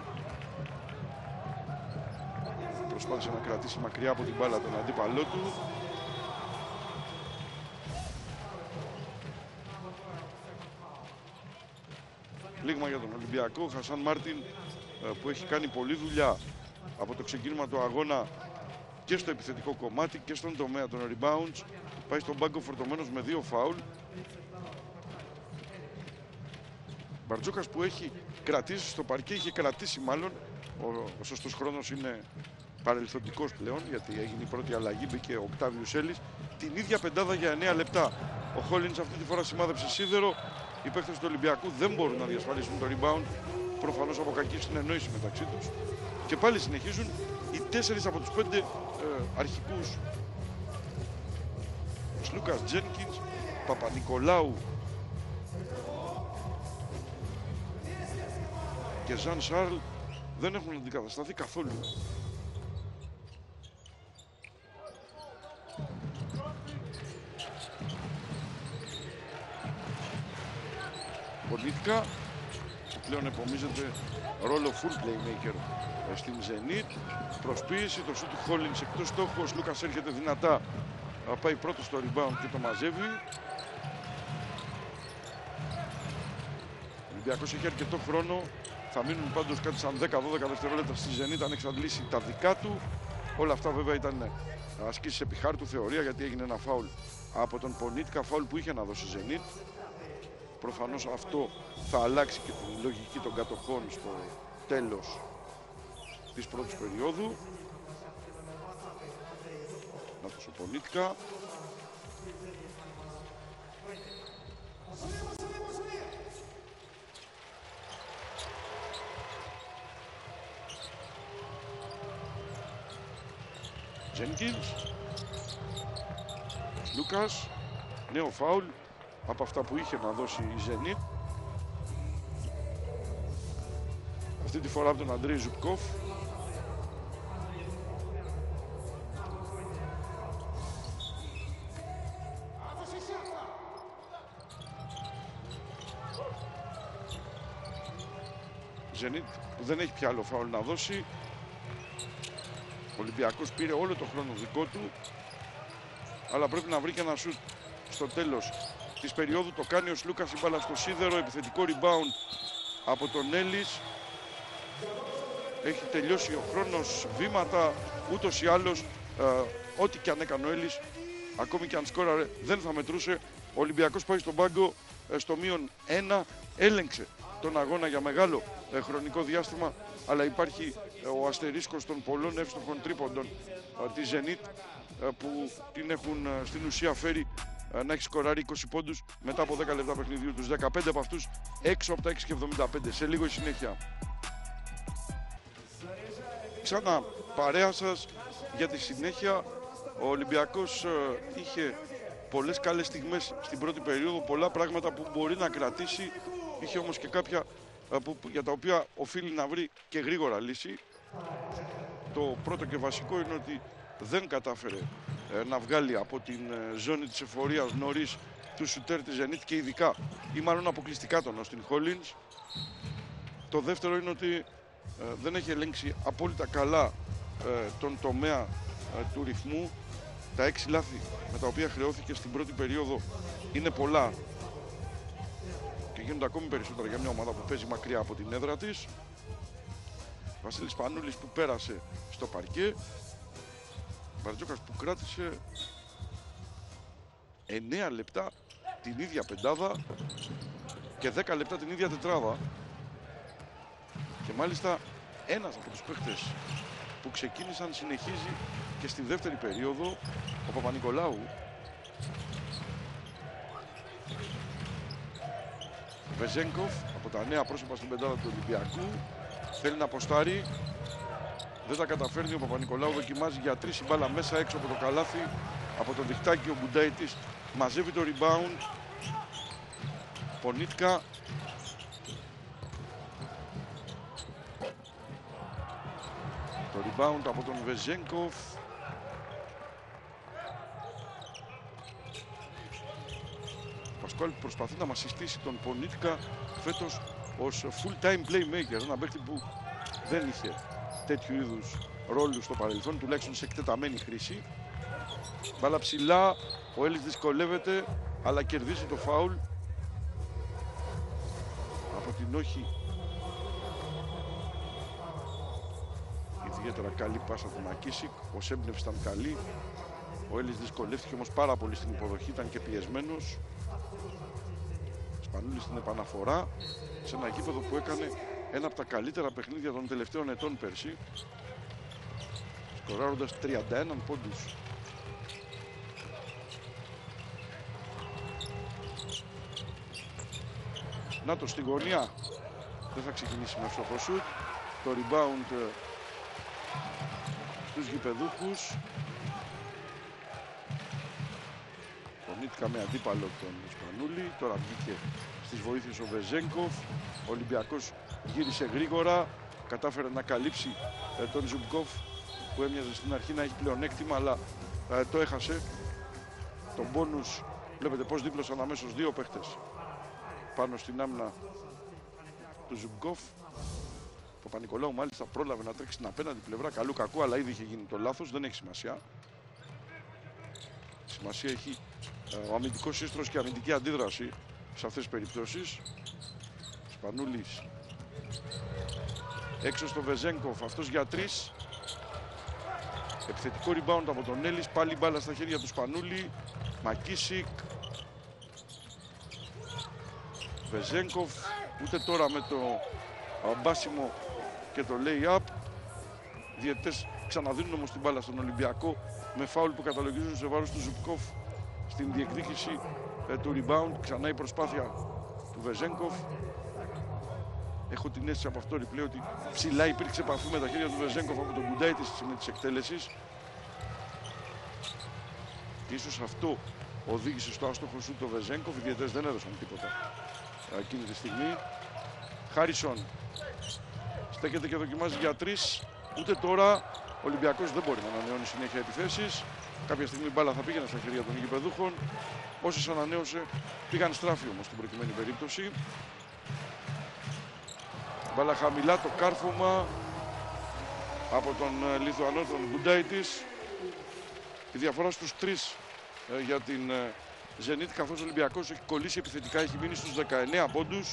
Προσπάθησε να κρατήσει μακριά από την μπάλα τον αντίπαλό του. Πλήγμα για τον Ολυμπιακό. Χασάν Μάρτιν, που έχει κάνει πολλή δουλειά από το ξεκίνημα του αγώνα και στο επιθετικό κομμάτι και στον τομέα των rebounds, πάει στον πάγκο φορτωμένος με 2 φάουλ. Μπαρτζόκας που έχει κρατήσει στο παρκέ, είχε κρατήσει μάλλον, ο σωστός χρόνος είναι παρελθοντικός πλέον, γιατί έγινε η πρώτη αλλαγή, μπήκε ο Οκτάβιους Έλλης, την ίδια πεντάδα για 9 λεπτά. Ο Χόλινς αυτή τη φορά σημάδεψε σίδερο. Οι παίκτες του Ολυμπιακού δεν μπορούν να διασφαλίσουν το rebound, προφανώς από κακή συνεννόηση μεταξύ τους. Και πάλι συνεχίζουν οι 4 από τους 5 αρχικούς. Σλούκας, Τζένκινς, Παπα-Νικολάου και Ζαν Σάρλ δεν έχουν αντικατασταθεί καθόλου. Πολίτικα, που πλέον επομίζεται ρόλο full playmaker στην Zenit. Προσποίηση, το σούτ του Χόλινς εκτός στόχου. Ο Σλούκας έρχεται δυνατά, πάει πρώτο στο rebound και το μαζεύει. Ο Ολυμπιακός έχει αρκετό χρόνο. Θα μείνουν πάντως κάτι σαν 10-12 δευτερόλεπτα στη Zenit αν εξαντλήσει τα δικά του. Όλα αυτά βέβαια ήταν ασκήσεις επί χάρτου θεωρία, γιατί έγινε ένα φάουλ από τον Πονίτικα, φάουλ που είχε να δώσει η Zenit. Προφανώς αυτό θα αλλάξει και την λογική των κατοχών στο τέλος της πρώτης περίοδου. Να το Πονίτικα. Τζένκινς. Λούκας. Νέο φάουλ από αυτά που είχε να δώσει η Zenit. Αυτή τη φορά από τον Αντρέι Ζουπκόφ. Zenit που δεν έχει πια άλλο φάουλ να δώσει. Ο Ολυμπιακός πήρε όλο το χρόνο δικό του, αλλά πρέπει να βρει και ένα σουτ στο τέλος της περίοδου. Το κάνει ο Σλούκας, η μπάλα στο σίδερο, επιθετικό rebound από τον Έλλης. Έχει τελειώσει ο χρόνος, βήματα, ούτως ή άλλως ό,τι και αν έκανε ο Έλλης, ακόμη και αν σκόραρε, δεν θα μετρούσε. Ο Ολυμπιακός πάει στον πάγκο στο -1, έλεγξε τον αγώνα για μεγάλο χρονικό διάστημα, αλλά υπάρχει ο αστερίσκος των πολλών εύστοχων τρίποντων της Zenit που την έχουν στην ουσία φέρει να έχει σκοράρει 20 πόντους μετά από 10 λεπτά παιχνιδιού τους. 15 από αυτούς έξω από τα 6,75. Σε λίγο η συνέχεια. Ξανά παρέα σας για τη συνέχεια. Ο Ολυμπιακός είχε πολλές καλές στιγμές στην πρώτη περίοδο, πολλά πράγματα που μπορεί να κρατήσει. Είχε όμως και κάποια για τα οποία οφείλει να βρει και γρήγορα λύση. Το πρώτο και βασικό είναι ότι δεν κατάφερε να βγάλει από την ζώνη της εφορίας νωρίς του σουτέρ της Zenit και ειδικά ή μάλλον αποκλειστικά τον Austin Hollins. Το δεύτερο είναι ότι δεν έχει ελέγξει απόλυτα καλά τον τομέα του ρυθμού. Τα 6 λάθη με τα οποία χρεώθηκε στην πρώτη περίοδο είναι πολλά και γίνονται ακόμη περισσότερα για μια ομάδα που παίζει μακριά από την έδρα της. Βασίλης Σπανούλης που πέρασε στο παρκέ. Μπαρτζόκας που κράτησε 9 λεπτά την ίδια πεντάδα και 10 λεπτά την ίδια τετράδα. Και μάλιστα ένας από τους παίχτες που ξεκίνησαν συνεχίζει και στη δεύτερη περίοδο, ο Παπα-Νικολάου. Βεζένκοφ από τα νέα πρόσωπα στην πεντάδα του Ολυμπιακού. Θέλει να αποστάρει. Δεν τα καταφέρνει. Ο Παπα-Νικολάου δοκιμάζει για 3 μπάλα μέσα έξω από το καλάθι. Από το διχτάκι ο Μπουντάιτης μαζεύει το rebound. Πονίτκα. Το rebound από τον Βεζένκοφ. Ο Πασκουάλ προσπαθεί να μας συστήσει τον Πονίτκα φέτος ως full-time playmaker. Ένα παίκτη που δεν είχε τέτοιου είδους ρόλους στο παρελθόν, τουλάχιστον σε εκτεταμένη χρήση. Μπάλα ψηλά, ο Έλλης δυσκολεύεται, αλλά κερδίζει το φάουλ. Από την όχι ιδιαίτερα καλή πάσα του Μακίσικ, ο Σέμπνευς ήταν καλή. Ο Έλλης δυσκολεύτηκε όμως πάρα πολύ στην υποδοχή, ήταν και πιεσμένος. Σπανούλης στην επαναφορά σε ένα γήπεδο που έκανε ένα από τα καλύτερα παιχνίδια των τελευταίων ετών πέρσι, σκοράροντας 31 πόντους. Να το στη γωνία, δεν θα ξεκινήσει με εύστοχο σουτ. Το rebound στους γηπεδούχους. Πονίτηκα με αντίπαλο τον Σπανούλη. Τώρα βγήκε στις βοήθειες ο Βεζένκοφ. Ο Ολυμπιακός γύρισε γρήγορα. Κατάφερε να καλύψει τον Ζουμπκόφ που έμοιαζε στην αρχή να έχει πλεονέκτημα, αλλά το έχασε. Τον μπόνους βλέπετε πως δίπλωσαν αμέσως δύο παίχτες πάνω στην άμυνα του Ζουμπκόφ. Ο Παπα-Νικολάου μάλιστα πρόλαβε να τρέξει στην απέναντι πλευρά, καλού κακού, αλλά ήδη είχε γίνει το λάθος, δεν έχει σημασία. Σημασία έχει ο αμυντικός σύστρος και η αμυντική αντίδραση σε αυτές τις περιπτώσεις. Σπανούλης έξω στο Βεζένκοφ, αυτός για 3. Επιθετικό rebound από τον Έλλης, πάλι μπάλα στα χέρια του Σπανούλη. Μακίσικ. Βεζένκοφ, ούτε τώρα με το μπάσιμο και το lay-up. Οι διαιτητές ξαναδίνουν όμως την μπάλα στον Ολυμπιακό με φάουλ που καταλογίζουν σε βάρος του Ζουμπκόφ στην διεκδίκηση του rebound. Ξανά η προσπάθεια του Βεζένκοφ. Έχω την αίσθηση από αυτό το replay ότι ψηλά υπήρξε επαφή με τα χέρια του Βεζένκοφ από τον Μπουντάιτη στη στιγμή της εκτέλεσης. Και ίσως αυτό οδήγησε στο άστοχο σου το Βεζένκοφ. Οι διαιτητές δεν έδωσαν τίποτα εκείνη τη στιγμή. Χάρισον στέκεται και δοκιμάζει για 3. Ούτε τώρα ο Ολυμπιακός δεν μπορεί να ανανεώνει συνέχεια επιθέσεις. Κάποια στιγμή η μπάλα θα πήγαινε στα χέρια των γηπεδούχων. Όσες ανανέωσε πήγαν στράφη όμως στην προκειμένη περίπτωση. Μπάλα χαμηλά, το κάρφωμα από τον Λιθουανό, τον Μπουντάιτης. Η διαφορά στους 3 για την Zenit, καθώς ο Ολυμπιακός έχει κολλήσει επιθετικά, έχει μείνει στους 19 πόντους.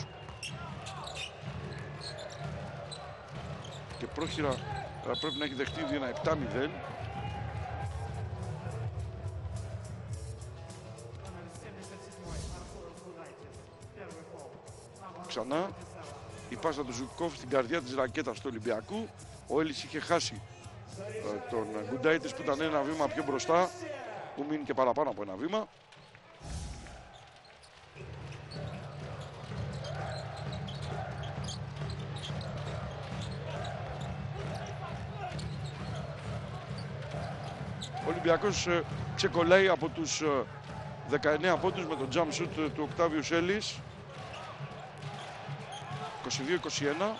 Και πρόχειρα πρέπει να έχει δεχτεί ήδη ένα 7-0. ξανά. Η πάσα του Ζουκόφ στην καρδιά της ρακέτας του Ολυμπιακού. Ο Έλλης είχε χάσει τον Γκουντάιτης που ήταν ένα βήμα πιο μπροστά, που μείνει και παραπάνω από ένα βήμα. Ο Ολυμπιακός ξεκολλάει από τους 19 πόντους με τον jump shoot του Οκτάβιου Έλλης. 22-21.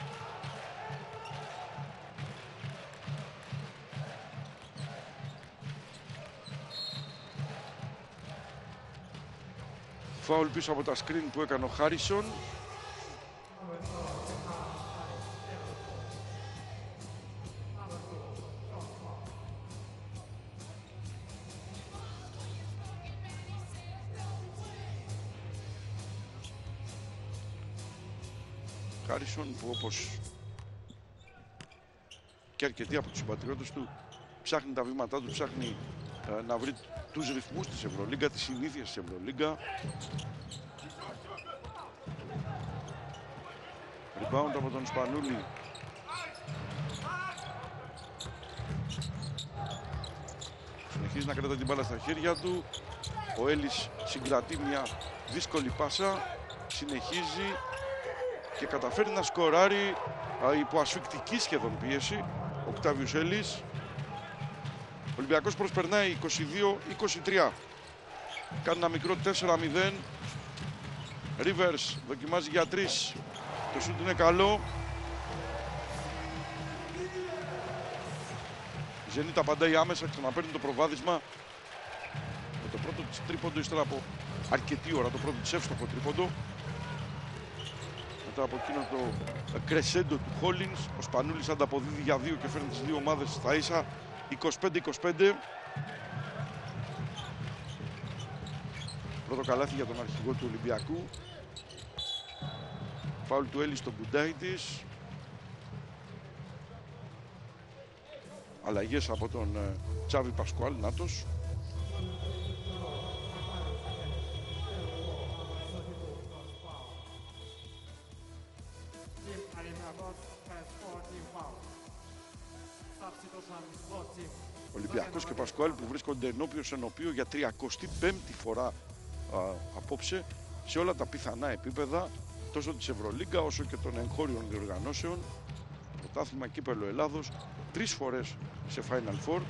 Φάουλ πίσω από τα screen που έκανε ο Χάρισον. Χάρισον που, όπως και αρκετοί από τους συμπατριώτες του, ψάχνει τα βήματά του, ψάχνει να βρει τους ρυθμούς της Ευρωλίγκα, τις συνήθειες της Ευρωλίγκα. Rebound από τον Σπανούλη. Συνεχίζει να κρατάει την μπάλα στα χέρια του. Ο Έλλης συγκρατεί μια δύσκολη πάσα. Συνεχίζει και καταφέρει να σκοράρει υπό ασφυκτική σχεδόν πίεση. Ο Οκτάβιος Έλλης. Ο Ολυμπιακός προσπερνάει 22-23. Κάνει ένα μικρό 4-0. Rivers δοκιμάζει για 3. Το σούτ είναι καλό. Ζενίτα απαντάει άμεσα, ξαναπαίρνει το προβάδισμα. Με το πρώτο της τρίποντο, ύστερα από αρκετή ώρα, το πρώτο της εύστοχο τρίποντο. Μετά από εκείνο το κρεσέντο του Χόλινς, ο Σπανούλης ανταποδίδει για 2 και φέρνει τις δύο ομάδες στα ίσα. 25-25. Πρώτο καλάθι για τον αρχηγό του Ολυμπιακού. Φάουλ του Έλλη στον Γκουντάιτης. Αλλαγές από τον Τσάβη Πασκουάλ, νάτος. Ολυμπιακός και Πασκουάλ που βρίσκονται ενώπιος ενωπίο για 35η φορά απόψε σε όλα τα πιθανά επίπεδα, τόσο της Ευρωλίγκα όσο και των εγχώριων διοργανώσεων. Πρωτάθλημα, κύπελλο Ελλάδος, 3 φορές σε Final Four.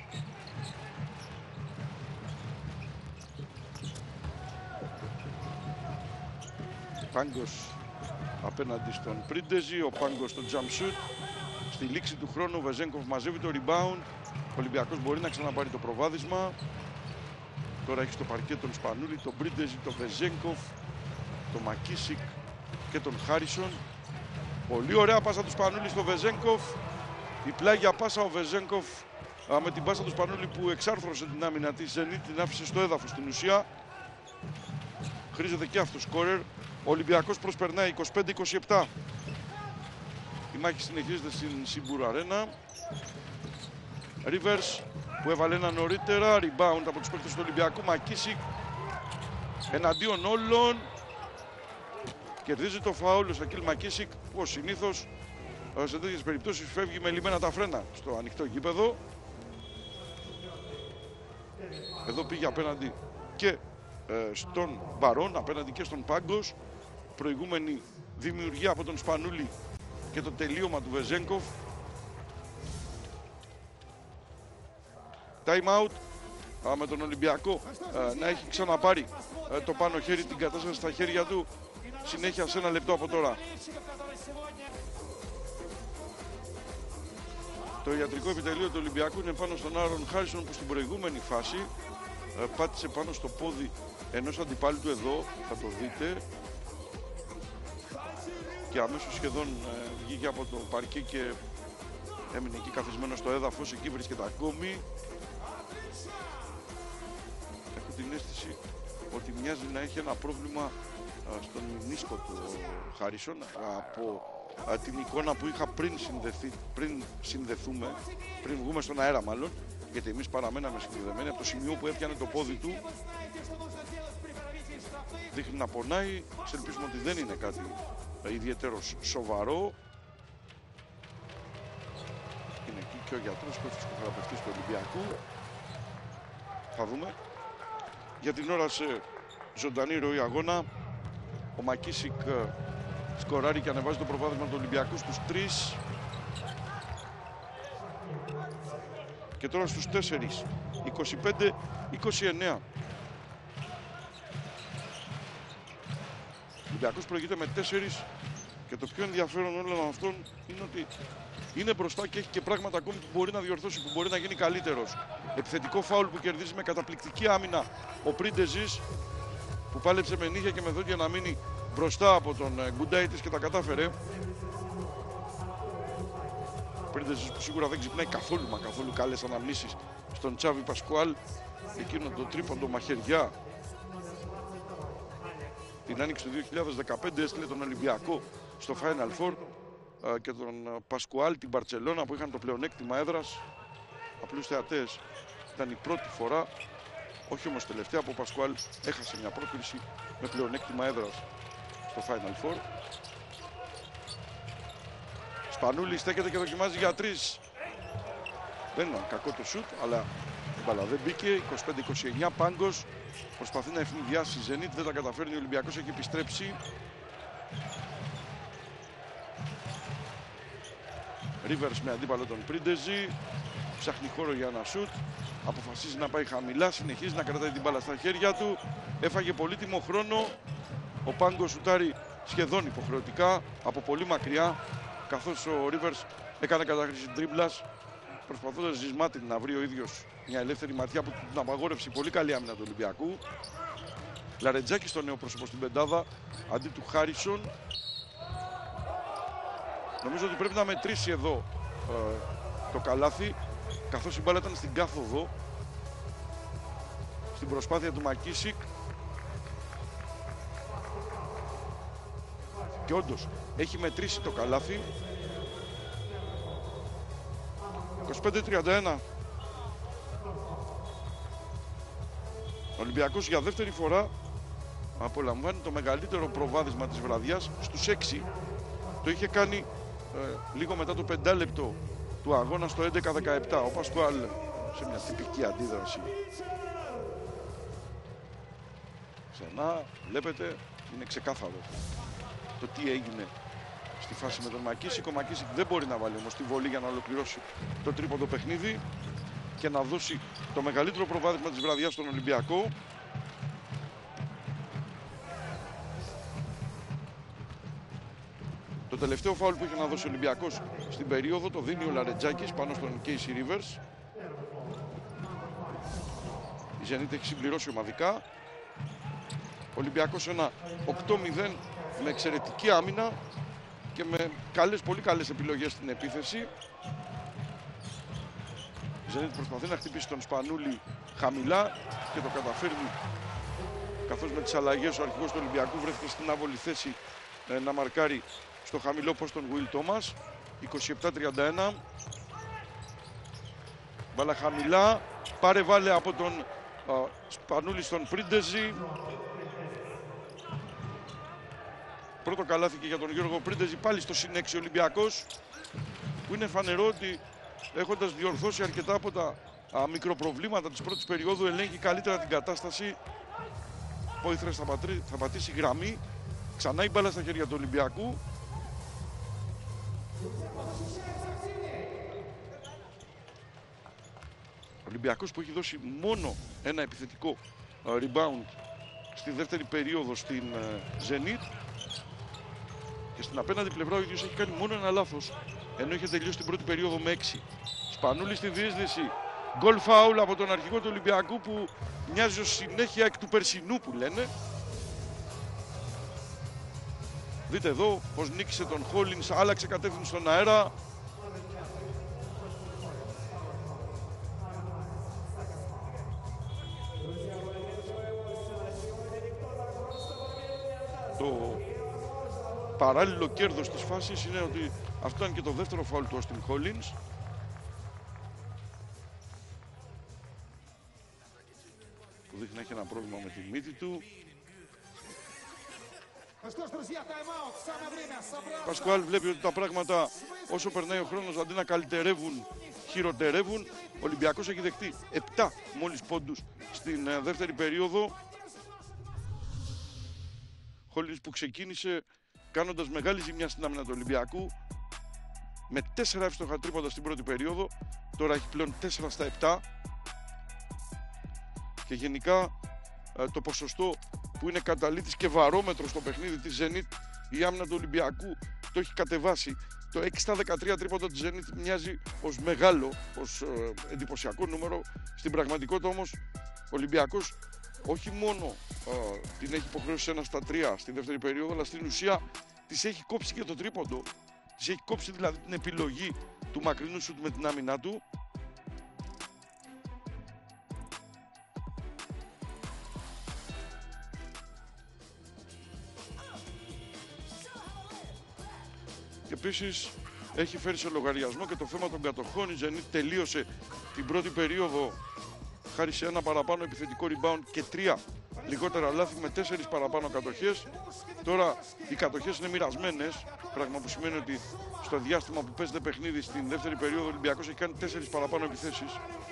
Πάγκος απέναντι στον Πρίντεζη, ο Πάγκος στο jump shoot. Στη λήξη του χρόνου ο Βεζέγκοφ μαζεύει το rebound. Ο Ολυμπιακός μπορεί να ξαναπάρει το προβάδισμα. Τώρα έχει στο παρκέ τον Σπανούλη, τον Πρίντεζη, τον Βεζέγκοφ, τον Μακίσικ και τον Χάρισον. Πολύ ωραία πάσα του Σπανούλη στο Βεζέγκοφ. Η πλάγια πάσα ο Βεζέγκοφ με την πάσα του Σπανούλη που εξάρθρωσε την άμυνα της Ζενίτ, την άφησε στο έδαφος στην ουσία. Χρήζεται και αυτό σκόρερ. Ο Ολυμπιακός προσπερνάει 25-27. Η μάχη συνεχίζεται στην Σίμπουρ Αρένα. Rivers που έβαλε ένα νωρίτερα. Rebound από τους παίκτες του Ολυμπιακού. Μακίσικ εναντίον όλων. Κερδίζει το φάουλ ο Σακίλ Μακίσικ που ως συνήθως σε τέτοιες περιπτώσεις φεύγει με λιμένα τα φρένα στο ανοιχτό γήπεδο. Εδώ πήγε απέναντι και στον Μπαρόν, απέναντι και στον Πάγκος. Προηγούμενη δημιουργία από τον Σπανούλη και το τελείωμα του Βεζέγκοφ. Time out με τον Ολυμπιακό να έχει ξαναπάρει το πάνω χέρι, την κατάσταση στα χέρια του. Συνέχεια σε 1 λεπτό από τώρα. Το ιατρικό επιτελείο του Ολυμπιακού είναι πάνω στον Άρον Χάρισον που στην προηγούμενη φάση πάτησε πάνω στο πόδι ενός αντιπάλου του εδώ, θα το δείτε. Και αμέσως σχεδόν βγήκε από το παρκέ και έμεινε εκεί καθισμένο στο έδαφος, εκεί βρίσκεται ακόμη. Έχω την αίσθηση ότι μοιάζει να έχει ένα πρόβλημα στον μηνίσκο του Χάρισον από την εικόνα που είχα πριν βγούμε στον αέρα μάλλον, γιατί εμείς παραμέναμε συνδεδεμένοι. Από το σημείο που έπιανε το πόδι του δείχνει να πονάει. Ελπίζουμε ότι δεν είναι κάτι ιδιαίτερος σοβαρό. Είναι εκεί και ο γιατρός και ο φυσικοθεραπευτής του Ολυμπιακού. Θα δούμε. Για την ώρα σε ζωντανή ροή αγώνα. Ο Μακίσικ σκοράρει και ανεβάζει το προβάδισμα του Ολυμπιακού στους 3. Και τώρα στους 4. 25-29. Ο Ολυμπιακός προηγείται με 4. Και το πιο ενδιαφέρον όλων αυτών είναι ότι είναι μπροστά και έχει και πράγματα ακόμη που μπορεί να διορθώσει, που μπορεί να γίνει καλύτερος. Επιθετικό φάουλ που κερδίζει με καταπληκτική άμυνα ο Πρίντεζης, που πάλεψε με νύχια και με δόντια να μείνει μπροστά από τον Γκουντάιτης και τα κατάφερε. Ο Πρίντεζης που σίγουρα δεν ξυπνάει καθόλου καλές αναμνήσεις στον Τσάβη Πασκουάλ. Εκείνο το τρίποντο μαχαιριά την άνοιξη του 2015 έστειλε τον Ολυμπιακό στο Final Four, και τον Πασκουάλ, την Μπαρτσελώνα, που είχαν το πλεονέκτημα έδρας. Απλούς θεατές, ήταν η πρώτη φορά, όχι όμως τελευταία, που ο Πασκουάλ έχασε μια πρόκριση με πλεονέκτημα έδρας στο Final Four. Σπανούλη στέκεται και δοκιμάζει για 3. Δεν ήταν κακό το σουτ, αλλά η μπάλα δεν μπήκε. 25-29, Πάγκος προσπαθεί να ευνηδιάσει η Zenit, δεν τα καταφέρνει. Ο Ολυμπιακός έχει επιστρέψει. Rivers με αντίπαλο τον Πρίντεζη. Ψάχνει χώρο για ένα σουτ. Αποφασίζει να πάει χαμηλά. Συνεχίζει να κρατάει την μπάλα στα χέρια του. Έφαγε πολύτιμο χρόνο. Ο Πάγκος σουτάρει σχεδόν υποχρεωτικά από πολύ μακριά. Καθώς ο Rivers έκανε κατάχρηση τρίμπλας, προσπαθώντας ζυσμάτι να βρει ο ίδιος μια ελεύθερη ματιά που την απαγόρευσε πολύ καλή άμυνα του Ολυμπιακού. Λαρετζάκη στο νέο πρόσωπο στην πεντάδα αντί του Χάρισον. Νομίζω ότι πρέπει να μετρήσει εδώ το καλάθι, καθώς η μπάλα ήταν στην κάθοδο στην προσπάθεια του Μακίσικ. Και όντως έχει μετρήσει το καλάθι. 25-31. Ο Ολυμπιακός για δεύτερη φορά απολαμβάνει το μεγαλύτερο προβάδισμα της βραδιάς στους 6. Το είχε κάνει λίγο μετά το 5 λεπτό του αγώνα στο 11-17. Ο Πασκουάλ σε μια τυπική αντίδραση. Ξανά βλέπετε, είναι ξεκάθαρο το τι έγινε στη φάση με τον Μακίσικ. Ο Μακίσικ δεν μπορεί να βάλει όμως τη βολή για να ολοκληρώσει το τρίποντο παιχνίδι και να δώσει το μεγαλύτερο προβάδισμα της βραδιάς στον Ολυμπιακό. Το τελευταίο φάουλ που είχε να δώσει ο Ολυμπιακός στην περίοδο το δίνει ο Λαρετζάκης πάνω στον Casey Rivers. Η Zenit έχει συμπληρώσει ομαδικά. Ο Ολυμπιακός ένα 8-0 με εξαιρετική άμυνα και με πολύ καλές επιλογές στην επίθεση. Η Zenit προσπαθεί να χτυπήσει τον Σπανούλη χαμηλά και το καταφέρνει, καθώς με τις αλλαγές ο αρχηγός του Ολυμπιακού βρέθηκε στην άβολη θέση να μαρκάρει στο χαμηλό πώς τον Will Thomas. 27-31. Μπάλα χαμηλά, πάρε βάλε από τον Σπανούλη στον Πρίντεζη. Πρώτο καλάθι και για τον Γιώργο Πρίντεζη, πάλι στο συνέξι Ολυμπιακός, που είναι φανερό ότι έχοντας διορθώσει αρκετά από τα μικροπροβλήματα της πρώτης περίοδου ελέγχει καλύτερα την κατάσταση. Ο Πόηθρας θα πατήσει γραμμή, ξανά η μπάλα στα χέρια του Ολυμπιακού. Ο Ολυμπιακός που έχει δώσει μόνο ένα επιθετικό rebound στη δεύτερη περίοδο στην Zenit, και στην απέναντι πλευρά ο ίδιος έχει κάνει μόνο ένα λάθος, ενώ είχε τελειώσει την πρώτη περίοδο με 6. Σπανούλη στη διείσδυση. Γκολ φάουλ από τον αρχηγό του Ολυμπιακού, που μοιάζει ως συνέχεια εκ του περσινού που λένε. Δείτε εδώ πως νίκησε τον Χόλινς, άλλαξε κατεύθυνση στον αέρα. Το παράλληλο κέρδος της φάσης είναι ότι αυτό ήταν και το δεύτερο φάουλ του Όστιν Χόλινς. Που δείχνει να έχει ένα πρόβλημα με τη μύτη του. Πασκουάλ βλέπει ότι τα πράγματα όσο περνάει ο χρόνος αντί να καλυτερεύουν, χειροτερεύουν. Ο Ολυμπιακός έχει δεχτεί 7 μόλις πόντους στην δεύτερη περίοδο. Hollins που ξεκίνησε κάνοντας μεγάλη ζημιά στην άμυνα του Ολυμπιακού με 4 εύστοχα τρίποντα στην πρώτη περίοδο. Τώρα έχει πλέον 4 στα 7 και γενικά το ποσοστό που είναι καταλήτης και βαρόμετρο στο παιχνίδι της Zenit, η άμυνα του Ολυμπιακού το έχει κατεβάσει. Το 6 στα 13 τρίποντα της Zenit μοιάζει ως μεγάλο, ως εντυπωσιακό νούμερο. Στην πραγματικότητα όμως ο Ολυμπιακός όχι μόνο την έχει υποχρεώσει 1 στα 3 στη δεύτερη περίοδο, αλλά στην ουσία της έχει κόψει και το τρίποντο. Της έχει κόψει δηλαδή την επιλογή του μακρινού σουτ με την άμυνά του. Και επίσης έχει φέρει σε λογαριασμό και το θέμα των κατοχών. Η Zenit τελείωσε την πρώτη περίοδο χάρη σε ένα παραπάνω επιθετικό rebound και 3 λιγότερα λάθη με 4 παραπάνω κατοχές. Τώρα οι κατοχές είναι μοιρασμένες, πράγμα που σημαίνει ότι στο διάστημα που παίζεται παιχνίδι στην δεύτερη περίοδο ο Ολυμπιακός έχει κάνει 4 παραπάνω επιθέσεις.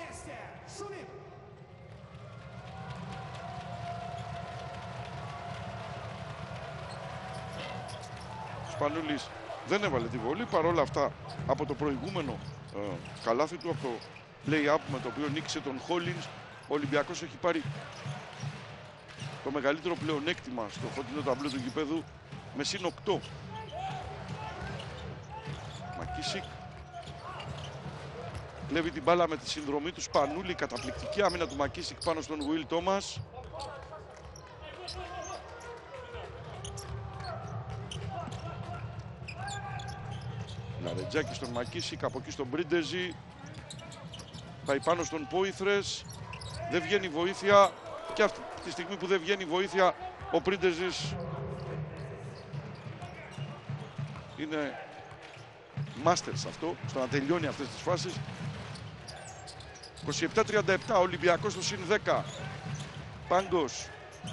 Σπανούλης δεν έβαλε τη βολή, παρόλα αυτά από το προηγούμενο καλάθι του, από το play-up με το οποίο νίκησε τον Hollins, ο Ολυμπιακός έχει πάρει το μεγαλύτερο πλεονέκτημα στο φωτεινό ταμπλό του γηπέδου με συν 8. Μακίσικ κλέβει την μπάλα με τη συνδρομή του Σπανούλη, καταπληκτική άμυνα του Μακίσικ πάνω στον Will Thomas. Λαρετζάκη στον Μακίσικ, από εκεί στον Πρίντεζη. Πάει πάνω στον Πόηθρες. Δεν βγαίνει βοήθεια. Και αυτή τη στιγμή που δεν βγαίνει βοήθεια, ο Πρίντεζης είναι master σε αυτό, στο να τελειώνει αυτές τις φάσεις. 27-37, Ολυμπιακός στο συν 10. Πάγκος.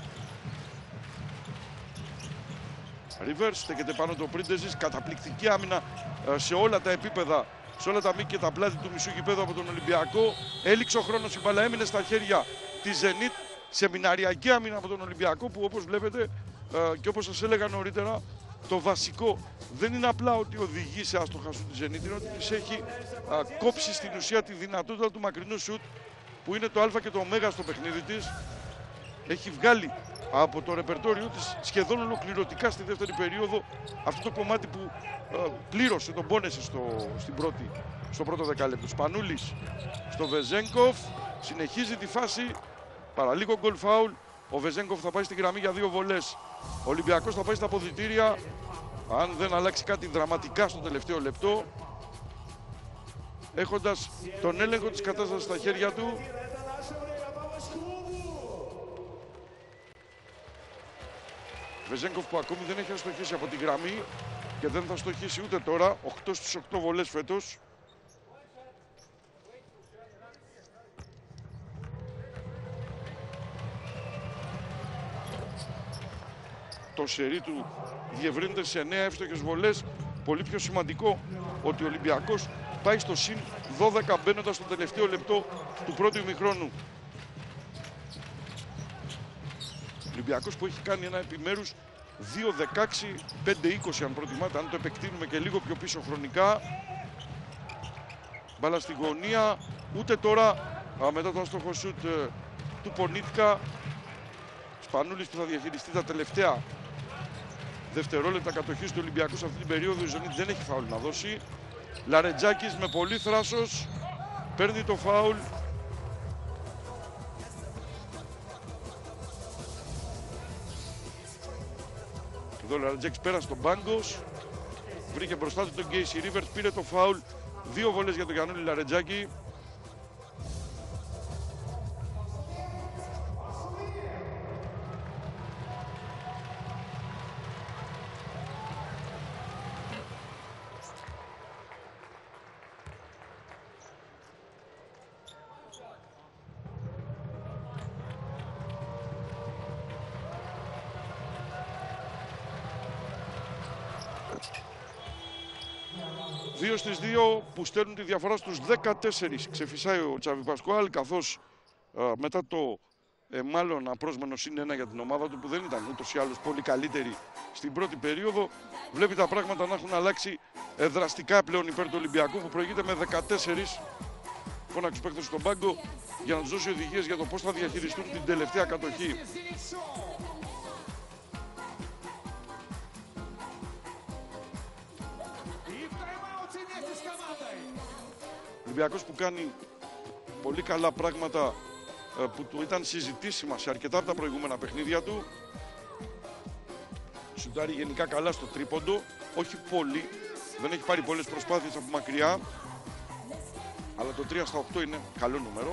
Ριβέρς, στέκεται πάνω το Πρίντεζης, καταπληκτική άμυνα σε όλα τα επίπεδα, σε όλα τα μήκη και τα πλάτη του μισού γηπέδου από τον Ολυμπιακό. Έληξε ο χρόνος, η μπάλα έμεινε στα χέρια της Zenit. Σεμιναριακή άμυνα από τον Ολυμπιακό, που όπως βλέπετε και όπως σας έλεγα νωρίτερα, το βασικό δεν είναι απλά ότι οδηγεί σε άστοχα σουτ τη Zenit, είναι ότι της έχει κόψει στην ουσία τη δυνατότητα του μακρινού σουτ, που είναι το α και το ω στο παιχνίδι της. Έχει βγάλει από το ρεπερτόριο της σχεδόν ολοκληρωτικά στη δεύτερη περίοδο αυτό το κομμάτι που πλήρωσε, τον πόνεσε στο πρώτο δεκάλεπτο. Σπανούλης στο Βεζένκοφ, συνεχίζει τη φάση, παραλίγο γκολ φάουλ. Ο Βεζένκοφ θα πάει στην γραμμή για 2 βολές. Ο Ολυμπιακός θα πάει στα αποδυτήρια, αν δεν αλλάξει κάτι δραματικά στο τελευταίο λεπτό, έχοντας τον έλεγχο της κατάστασης στα χέρια του. Βεζένκοφ που ακόμη δεν έχει αστοχίσει από τη γραμμή και δεν θα στοχίσει ούτε τώρα. 8 στις 8 βολές φέτος. Το σερί του διευρύνεται σε 9 εύστοχες βολές. Πολύ πιο σημαντικό ότι ο Ολυμπιακός πάει στο συν 12 μπαίνοντας στο τελευταίο λεπτό του πρώτου ημιχρόνου. Ο Ολυμπιακός που έχει κάνει ένα επιμέρους 2-16-5-20 αν προτιμάτε, αν το επεκτείνουμε και λίγο πιο πίσω χρονικά. Μπάλα στη γωνία, ούτε τώρα μετά το άστοχο σουτ του Πονίτκα. Σπανούλης που θα διαχειριστεί τα τελευταία δευτερόλεπτα κατοχής του Ολυμπιακού σε αυτή την περίοδο. Η Zenit δεν έχει φάουλ να δώσει. Λαρετζάκης με πολύ θράσος παίρνει το φάουλ. Εδώ ο Λαρετζάκης πέρασε τον Πάγκος, βρήκε μπροστά του τον Casey Rivers, πήρε το φάουλ. 2 βολές για τον Γιαννούλη Λαρετζάκη. 2 στις 2 που στέλνουν τη διαφορά στους 14. Ξεφυσάει ο Τσάβι Πασκουάλ, καθώς μετά το μάλλον απρόσμενο +1 για την ομάδα του, που δεν ήταν ούτως ή άλλως πολύ καλύτερη στην πρώτη περίοδο, βλέπει τα πράγματα να έχουν αλλάξει δραστικά πλέον υπέρ του Ολυμπιακού, που προηγείται με 14. Φώναξε τους παίκτες στον πάγκο για να τους δώσει οδηγίες για το πώς θα διαχειριστούν την τελευταία κατοχή. Ολυμπιακός που κάνει πολύ καλά πράγματα που του ήταν συζητήσιμα σε αρκετά από τα προηγούμενα παιχνίδια του. Σουτάρει γενικά καλά στο τρίποντο, όχι πολύ, δεν έχει πάρει πολλές προσπάθειες από μακριά, αλλά το 3 στα 8 είναι καλό νούμερο.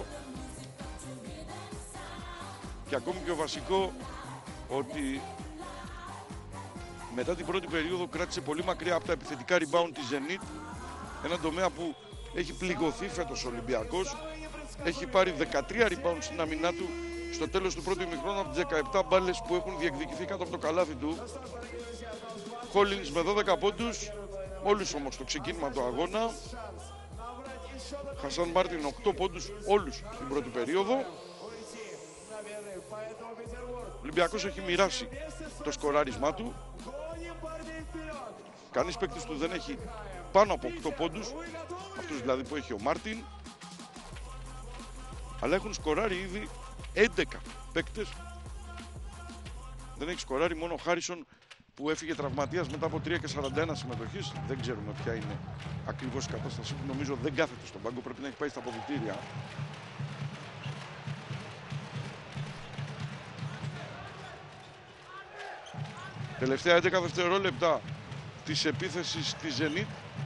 Και ακόμη πιο βασικό, ότι μετά την πρώτη περίοδο κράτησε πολύ μακριά από τα επιθετικά rebound της Zenit, ένα τομέα που έχει πληγωθεί φέτος ο Ολυμπιακός. Έχει πάρει 13 rebound στην αμυνά του στο τέλος του πρώτου ημιχρόνου από τις 17 μπάλες που έχουν διεκδικηθεί κάτω από το καλάθι του. Hollins με 12 πόντους, όλους όμως στο ξεκίνημα του αγώνα. Χασάν Μάρτιν 8 πόντους, όλους στην πρώτη περίοδο. Ο Ολυμπιακός έχει μοιράσει το σκοράρισμά του. Κανείς παίκτης του δεν έχει πάνω από 8 πόντους, αυτούς δηλαδή που έχει ο Μάρτιν. Αλλά έχουν σκοράρει ήδη 11 παίκτες. Δεν έχει σκοράρει μόνο ο Χάρισον, που έφυγε τραυματίας μετά από 3 και 41 συμμετοχής. Δεν ξέρουμε ποια είναι ακριβώς η κατάστασή του. Νομίζω δεν κάθεται στον πάγκο, πρέπει να έχει πάει στα αποδυτήρια. Τελευταία 11 δευτερόλεπτα της επίθεσης της Zenit,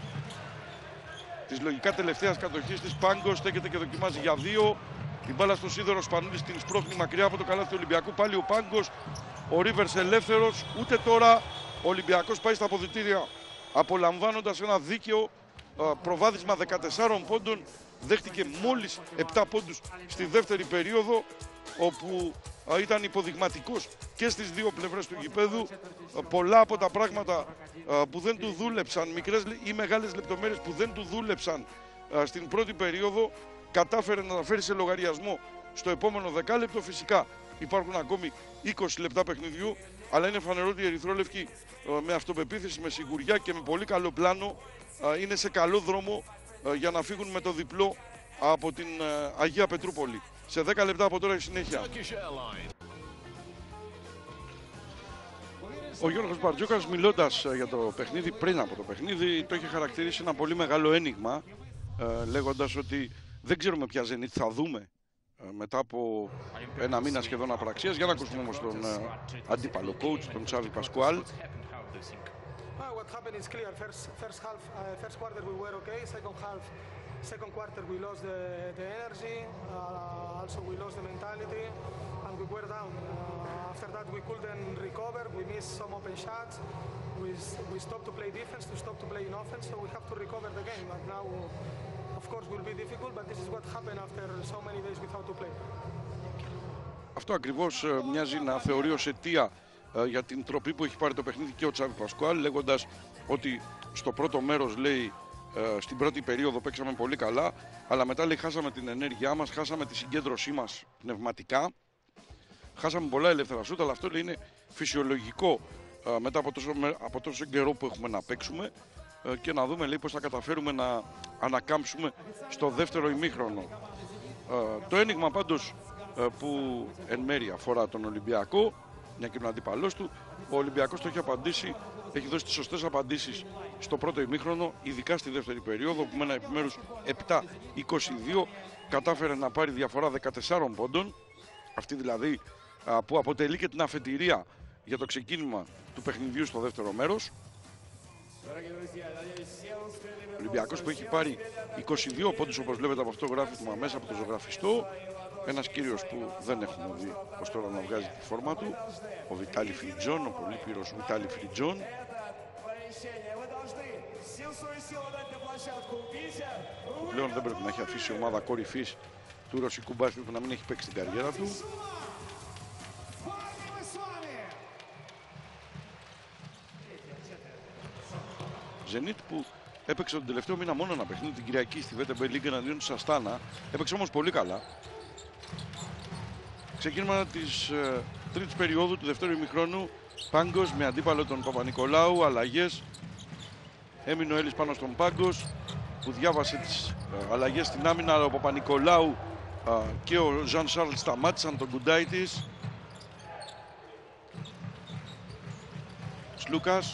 της λογικά τελευταίας κατοχής της. Πάγκος στέκεται και δοκιμάζει για 2. Την μπάλα στο σίδερο, Σπανούλης την σπρώχνει μακριά από το καλάθι του Ολυμπιακού. Πάλι ο Πάγκος, ο Ρίβερς ελεύθερος. Ούτε τώρα ο Ολυμπιακός πάει στα αποδυτήρια, απολαμβάνοντας ένα δίκαιο προβάδισμα 14 πόντων. Δέχτηκε μόλις 7 πόντους στη δεύτερη περίοδο, όπου ήταν υποδειγματικός και στις δύο πλευρές του γηπέδου. Πολλά από τα πράγματα που δεν του δούλεψαν, μικρές ή μεγάλες λεπτομέρειες που δεν του δούλεψαν στην πρώτη περίοδο, κατάφερε να τα φέρει σε λογαριασμό στο επόμενο δεκάλεπτο. Φυσικά υπάρχουν ακόμη 20 λεπτά παιχνιδιού, αλλά είναι φανερό ότι οι ερυθρόλευκοι με αυτοπεποίθηση, με σιγουριά και με πολύ καλό πλάνο είναι σε καλό δρόμο για να φύγουν με το διπλό από την Αγία Πετρούπολη. Σε 10 λεπτά από τώρα η συνέχεια. Ο Γιώργος Μπαρτζόκας, μιλώντας για το παιχνίδι, πριν από το παιχνίδι, το είχε χαρακτηρίσει ένα πολύ μεγάλο ένιγμα, λέγοντας ότι δεν ξέρουμε ποια Zenit θα δούμε μετά από ένα μήνα σχεδόν απραξίας. Για να ακούσουμε όμως τον αντίπαλο coach, τον Τσάβι Πασκουάλ. What happened is clear. First quarter we were okay. Second quarter we lost the energy. Also we lost the mentality, and we were down. After that we couldn't recover. We missed some open shots. We stopped to play defense, to stop to play in offense. So we have to recover the game. And now, of course, will be difficult. But this is what happened after so many days without to play. Αυτό ακριβώς μοιάζει να θεωρεί ως αιτία για την τροπή που έχει πάρει το παιχνίδι και ο Τσάβι Πασκουάλ, λέγοντας ότι στο πρώτο μέρος, λέει, στην πρώτη περίοδο παίξαμε πολύ καλά, αλλά μετά, λέει, χάσαμε την ενέργειά μας, χάσαμε τη συγκέντρωσή μας πνευματικά, χάσαμε πολλά ελεύθερα σούτ, αλλά αυτό, λέει, είναι φυσιολογικό μετά από τόσο καιρό που έχουμε να παίξουμε, και να δούμε, λέει, πώς θα καταφέρουμε να ανακάμψουμε στο δεύτερο ημίχρονο. Το ένιγμα πάντως που εν μέρει αφορά τον Ολυμπιακό, μια και είναι ο αντίπαλός του, ο Ολυμπιακός το έχει απαντήσει, έχει δώσει τις σωστές απαντήσεις στο πρώτο ημίχρονο, ειδικά στη δεύτερη περίοδο, που με ένα επιμέρους 7-22 κατάφερε να πάρει διαφορά 14 πόντων, αυτή δηλαδή που αποτελεί και την αφετηρία για το ξεκίνημα του παιχνιδιού στο δεύτερο μέρος. Ο Ολυμπιακός που έχει πάρει 22 πόντους, όπως βλέπετε από αυτό το γράφημα μέσα από το ζωγραφιστό. Ένας κύριος που δεν έχουμε δει ως τώρα να βγάζει τη φόρμα του, ο Βιτάλι Φριτζόν, ο πολύπυρος Βιτάλι Φριτζόν. Που πλέον δεν πρέπει να έχει αφήσει ομάδα κορυφής του ρωσικού μπάσκετ, που να μην έχει παίξει την καριέρα του. Zenit που έπαιξε τον τελευταίο μήνα μόνο ένα παιχνίδι την Κυριακή στη VTB League εναντίον της Αστάνα. Έπαιξε όμως πολύ καλά. Ξεκίνημα της τρίτης περίοδου του δεύτερου ημιχρόνου. Πάγκος με αντίπαλο τον Παπα-Νικολάου, αλλαγές. Έμεινε ο Έλλης πάνω στον Πάγκος που διάβασε τις αλλαγές στην άμυνα, αλλά ο Παπα-Νικολάου και ο Ζαν Σάρλ σταμάτησαν τον Γκουντάιτης. Σλούκας.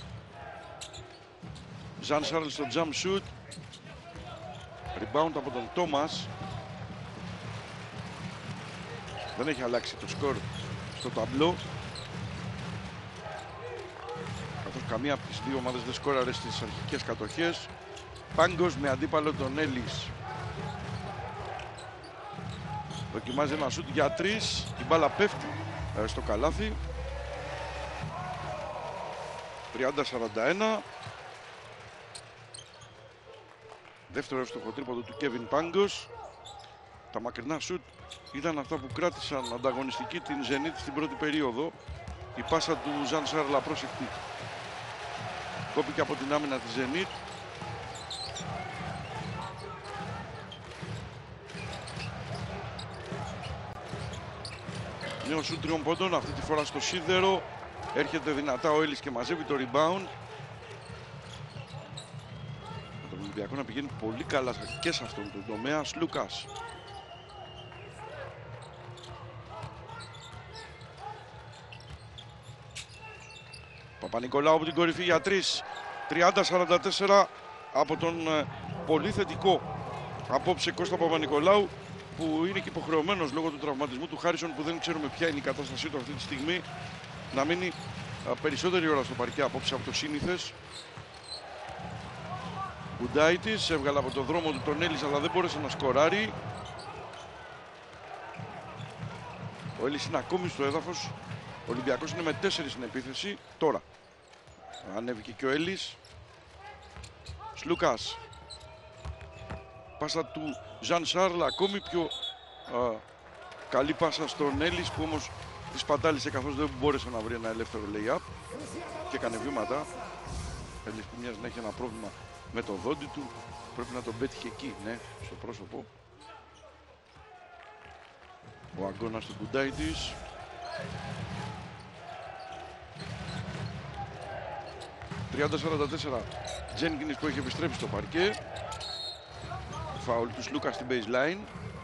Ζαν Σάρλ στο jump shoot. Rebound από τον Τόμας. Δεν έχει αλλάξει το σκορ στο ταμπλό. Καθώς καμία από τις δύο ομάδες δεν σκόραρε στις αρχικές κατοχές. Πάγκος με αντίπαλο τον Έλλης. Δοκιμάζει ένα σούτ για 3. Η μπάλα πέφτει στο καλάθι. 30-41. Δεύτερο εύστοχο τρίποντο του Κέβιν Πάγκος. Τα μακρινά σούτ ήταν αυτά που κράτησαν ανταγωνιστική την Zenit στην πρώτη περίοδο. Η πάσα του Ζαν Σάρλ απρόσεκτη κόπηκε από την άμυνα της Zenit. Νέο σούτ 3 πόντων, αυτή τη φορά στο σίδερο. Έρχεται δυνατά ο Έλλης και μαζεύει το rebound. Τον Ολυμπιακό να πηγαίνει πολύ καλά και σε αυτόν τον τομέα. Σλούκας. Παπα-Νικολάου από την κορυφή για 3. 30-44 από τον πολύ θετικό απόψε Κώστα Παπα-Νικολάου, που είναι και υποχρεωμένος λόγω του τραυματισμού του Χάρισον, που δεν ξέρουμε ποια είναι η κατάστασή του αυτή τη στιγμή, να μείνει περισσότερη ώρα στο παρκέ απόψε από το σύνηθες. Γκουντάιτης έβγαλε από το δρόμο του τον Έλλης, αλλά δεν μπόρεσε να σκοράρει. Ο Έλλης είναι ακόμη στο έδαφος. Ο Ολυμπιακός είναι με 4 στην επίθεση. Τώρα ανέβηκε και ο Έλλης. Σλούκας. Πάσα του Ζαν Σάρλ, ακόμη πιο καλή πάσα στον Έλλης, που όμως τη σπατάλησε καθώς δεν μπόρεσε να βρει ένα ελεύθερο lay-up και έκανε βήματα. Έλλης που μοιάζει να έχει ένα πρόβλημα με το δόντι του. Πρέπει να τον πέτυχε εκεί, ναι, στο πρόσωπο. Ο αγώνας του Γκουντάιτης. ...30-44 Τζένκινς που έχει επιστρέψει στο παρκέ. Φάουλ του Σλούκα στην baseline.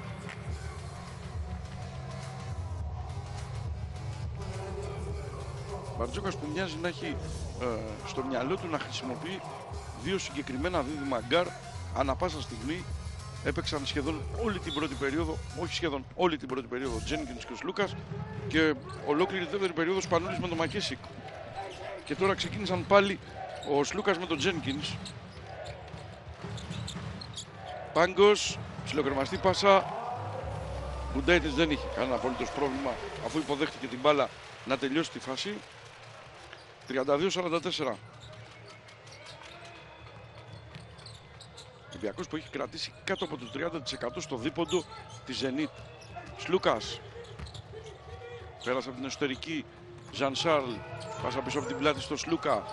Μπαρτζόκας που μοιάζει να έχει στο μυαλό του να χρησιμοποιεί δύο συγκεκριμένα δίδυμα γκάρ ανά πάσα στιγμή. Έπαιξαν σχεδόν όλη την πρώτη περίοδο, όχι σχεδόν όλη την πρώτη περίοδο, Τζένκινς και ο Σλούκας, και ολόκληρη δεύτερη περίοδο Σπανούλης με τον Μακίσικ. Και τώρα ξεκίνησαν πάλι ο Σλούκας με τον Τζένκινς. Πάγκος, ψιλοκρεμαστή πάσα. Γκουντάιτης δεν είχε κανένα απολύτως πρόβλημα, αφού υποδέχτηκε την μπάλα, να τελειώσει τη φάση. 32-44. Ολυμπιακός που έχει κρατήσει κάτω από το 30% στο δίποντο της Zenit. Σλούκας. Πέρασε από την εσωτερική. Ζαν Σάρλ. Πάσα πίσω από την πλάτη στο Σλούκα.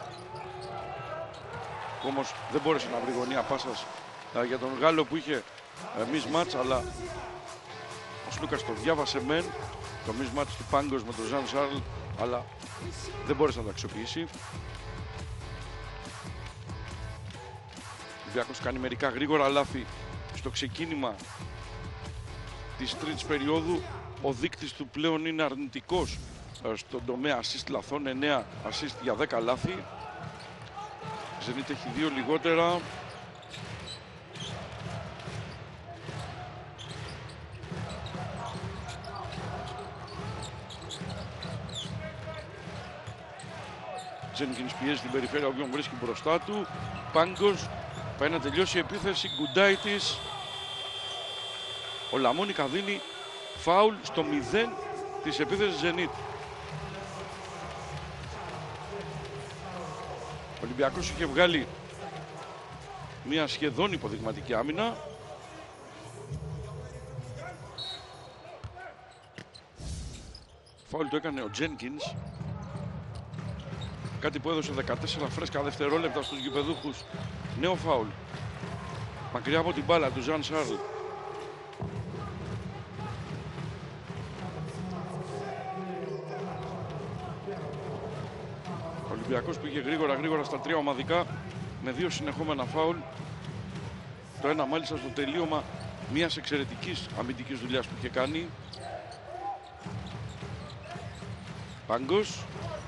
Όμως δεν μπόρεσε να βρει γωνία πάσας για τον Γάλλο που είχε mismatch, αλλά ο Σλούκας το διάβασε μεν. Το mismatch του Πάγκος με τον Ζαν Σάρλ, αλλά δεν μπόρεσε να το αξιοποιήσει. Ο Ολυμπιακός κάνει μερικά γρήγορα λάθη στο ξεκίνημα της τρίτης περίοδου. Ο δείκτης του πλέον είναι αρνητικός στον τομέα assist λαθών, 9 assist για 10 λάθη. Zenit έχει 2 λιγότερα. Τζένκινς πιέζει την περιφέρεια, ο οποίον βρίσκει μπροστά του. Πάγκος πάει να τελειώσει η επίθεση. Γκουντάιτης. Ο Λαμόνικα δίνει φάουλ στο 0 της επίθεσης Zenit. Ο Ολυμπιακός είχε βγάλει μια σχεδόν υποδειγματική άμυνα. Φάουλ το έκανε ο Τζένκινς. κάτι που έδωσε 14 φρέσκα δευτερόλεπτα στους γηπεδούχους. Νέο φάουλ. Μακριά από την μπάλα του Ζαν Σάρλ. Ο Ολυμπιακός πήγε γρήγορα στα 3 ομαδικά με 2 συνεχόμενα φάουλ. Το ένα μάλιστα στο τελείωμα μιας εξαιρετικής αμυντικής δουλειάς που είχε κάνει. Πάγκος.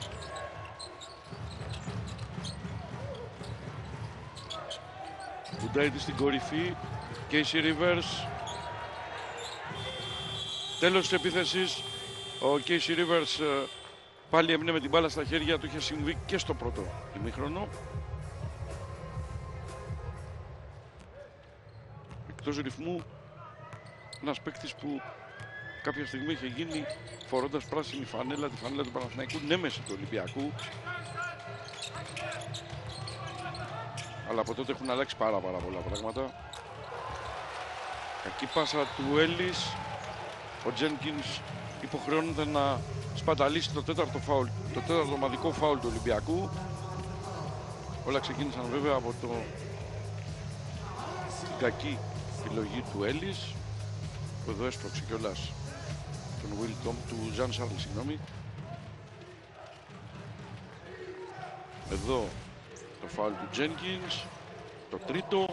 Μπουντάιτη στην κορυφή. Casey Rivers. Τέλος της επίθεσης. Ο Casey Rivers πάλι έμεινε με την μπάλα στα χέρια του. Είχε συμβεί και στο πρώτο ημίχρονο. Εκτός ρυθμού, ένας παίκτης που κάποια στιγμή είχε γίνει φορώντας πράσινη φανέλα, τη φανέλα του Παναθηναϊκού, νέμεση του Ολυμπιακού. Αλλά από τότε έχουν αλλάξει πάρα πολλά πράγματα. Κακή πάσα του Έλλης. Ο Τζένκινς υποχρεώνεται να σπαταλήσει το τέταρτο ομαδικό φάουλ του Ολυμπιακού. Όλα ξεκίνησαν βέβαια από την κακή επιλογή του Έλλης, που εδώ έσπρωξε κιόλας του Ζαν Σάρλ, συγγνώμη. Εδώ το φάουλ του Τζένκινς, το τρίτο.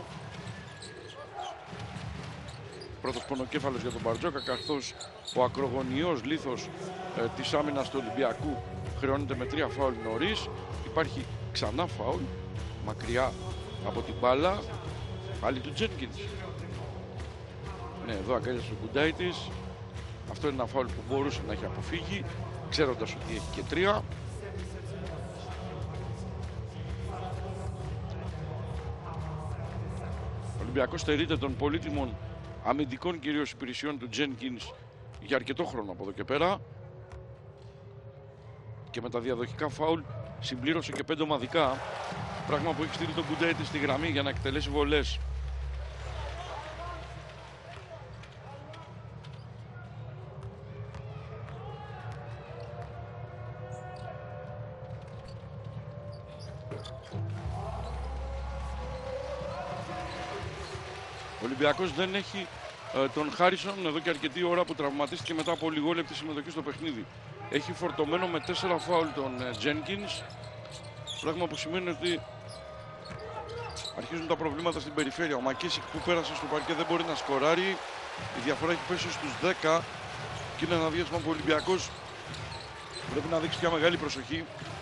Πρώτος πονοκέφαλος για τον Μπαρτζόκα, καθώς ο ακρογωνιός λίθος της άμυνας του Ολυμπιακού χρεώνεται με 3 φάουλ νωρίς. Υπάρχει ξανά φάουλ, μακριά από την μπάλα, πάλι του Τζένκινς. Ναι, εδώ αγκάλιασε ο Μπουντάιτης. Αυτό είναι ένα φάουλ που μπορούσε να έχει αποφύγει, ξέροντας ότι έχει και 3. Ο Ολυμπιακός στερείται των πολύτιμων αμυντικών κυρίως υπηρεσιών του Τζένκινς για αρκετό χρόνο από εδώ και πέρα. Και με τα διαδοχικά φάουλ συμπλήρωσε και 5 ομαδικά, πράγμα που έχει στείλει τον Μπουντάιτη στη γραμμή για να εκτελέσει βολές. Ο Ολυμπιακός δεν έχει τον Χάρισον εδώ και αρκετή ώρα, που τραυματίστηκε μετά από λιγόλεπτη συμμετοχή στο παιχνίδι. Έχει φορτωμένο με 4 φάουλ τον Τζένκινς, πράγμα που σημαίνει ότι αρχίζουν τα προβλήματα στην περιφέρεια. Ο Μακίσικ που πέρασε στο παρκέ δεν μπορεί να σκοράρει. Η διαφορά έχει πέσει στους 10 και είναι ένα διάστημα που ο Ολυμπιακός πρέπει να δείξει πια μεγάλη προσοχή.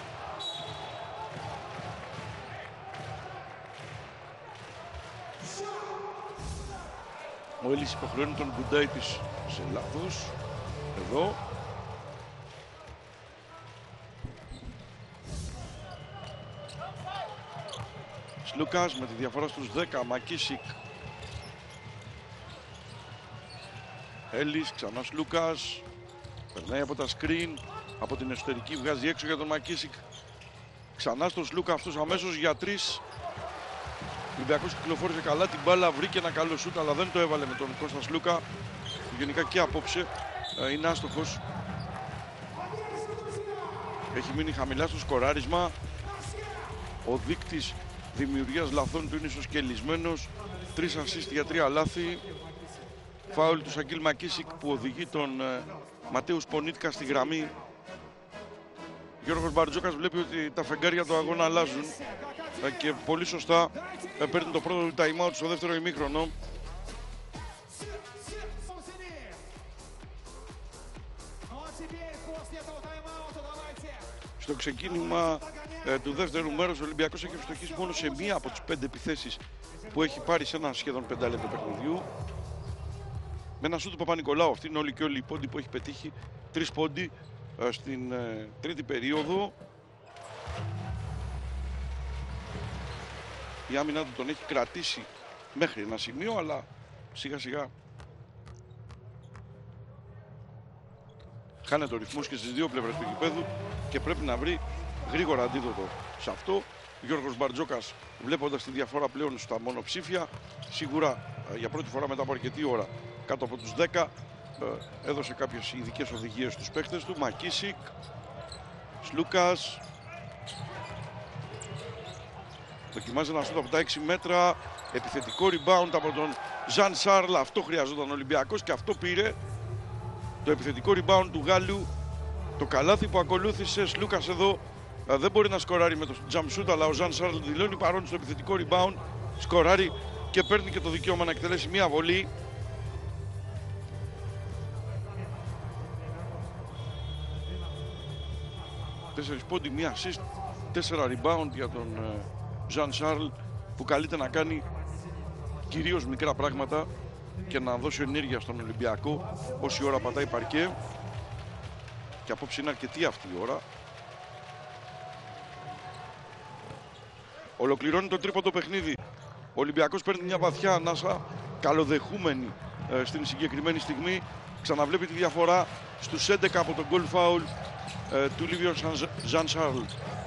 Ο Έλλης υποχρεώνει τον Μπουντάιτη σε λάθος. Εδώ. Σλούκας με τη διαφορά στους 10. Μακίσικ. Έλλης, ξανά Σλούκας. Περνάει από τα σκριν. Από την εσωτερική βγάζει έξω για τον Μακίσικ. Ξανά στον Σλούκα, αυτός αμέσως για 3. Ο Ολυμπιακός κυκλοφόρησε καλά την μπάλα, βρήκε ένα καλό σούτ, αλλά δεν το έβαλε με τον Κώστα Σλούκα, που γενικά και απόψε είναι άστοχος. Έχει μείνει χαμηλά στο σκοράρισμα. Ο δείκτης δημιουργίας λαθών του είναι ισοσκελισμένος. 3 ασίστ για 3 λάθη. Φάουλ του Σαγκίλ Μακίσικ που οδηγεί τον Ματέους Πονίτκα στη γραμμή. Γιώργος Μπαρτζόκας βλέπει ότι τα φεγγάρια του αγώνα αλλάζουν και πολύ σωστά παίρνει το πρώτο time out στο δεύτερο ημίχρονο. Στο ξεκίνημα του δεύτερου μέρους ο Ολυμπιακός έχει ευστοχίσει μόνο σε μία από τις 5 επιθέσεις που έχει πάρει σε ένα σχεδόν 5 λεπτό παιχνιδιού. Με ένα σούτ του Παπα-Νικολάου, αυτή είναι όλοι και όλοι οι πόντοι που έχει πετύχει. 3 πόντοι στην τρίτη περίοδο. Η άμυνα του τον έχει κρατήσει μέχρι ένα σημείο, αλλά σιγά σιγά χάνεται ο ρυθμός και στις δύο πλευρές του γηπέδου και πρέπει να βρει γρήγορα αντίδοτο σε αυτό. Γιώργος Μπαρτζόκας, βλέποντας τη διαφορά πλέον στα μονοψήφια, σίγουρα για πρώτη φορά μετά από αρκετή ώρα κάτω από τους 10, έδωσε κάποιες ειδικές οδηγίες στους παίκτες του. Μακίσικ, Σλούκας, Δοκιμάζει ένα σούτ από τα 6 μέτρα. Επιθετικό rebound από τον Ζαν Σάρλ. Αυτό χρειαζόταν ο Ολυμπιακός και αυτό πήρε. Το επιθετικό rebound του Γάλλου. Το καλάθι που ακολούθησε. Σλούκας εδώ δεν μπορεί να σκοράρει με το jump shoot, αλλά ο Ζαν Σάρλ δηλώνει παρόν στο επιθετικό rebound. Σκοράρει και παίρνει και το δικαίωμα να εκτελέσει μία βολή. Τέσσερις πόντι, μία assist, 4 rebound για τον Ζαν Σάρλ, που καλείται να κάνει κυρίως μικρά πράγματα και να δώσει ενέργεια στον Ολυμπιακό όση ώρα πατάει παρκέ. Και απόψε είναι αρκετή αυτή η ώρα. Ολοκληρώνει το τρίποντο παιχνίδι. Ο Ολυμπιακός παίρνει μια βαθιά ανάσα, καλοδεχούμενη στην συγκεκριμένη στιγμή. Ξαναβλέπει τη διαφορά στους 11 από τον goal foul του Λίβιο Ζαν Σάρλ.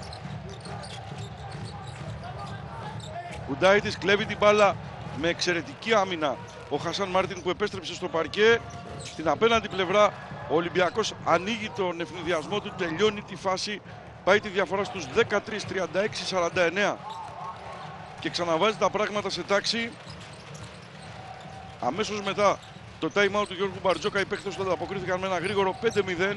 Γκουντάιτης κλέβει την μπάλα με εξαιρετική άμυνα. Ο Χασάν Μάρτιν που επέστρεψε στο παρκέ. Στην απέναντι πλευρά ο Ολυμπιακός ανοίγει τον ευνηδιασμό του, τελειώνει τη φάση, πάει τη διαφορά στους 13-36-49 και ξαναβάζει τα πράγματα σε τάξη. Αμέσως μετά το time out του Γιώργου Μπαρτζόκα, οι παίκτες του ανταποκρίθηκαν με ένα γρήγορο 5-0.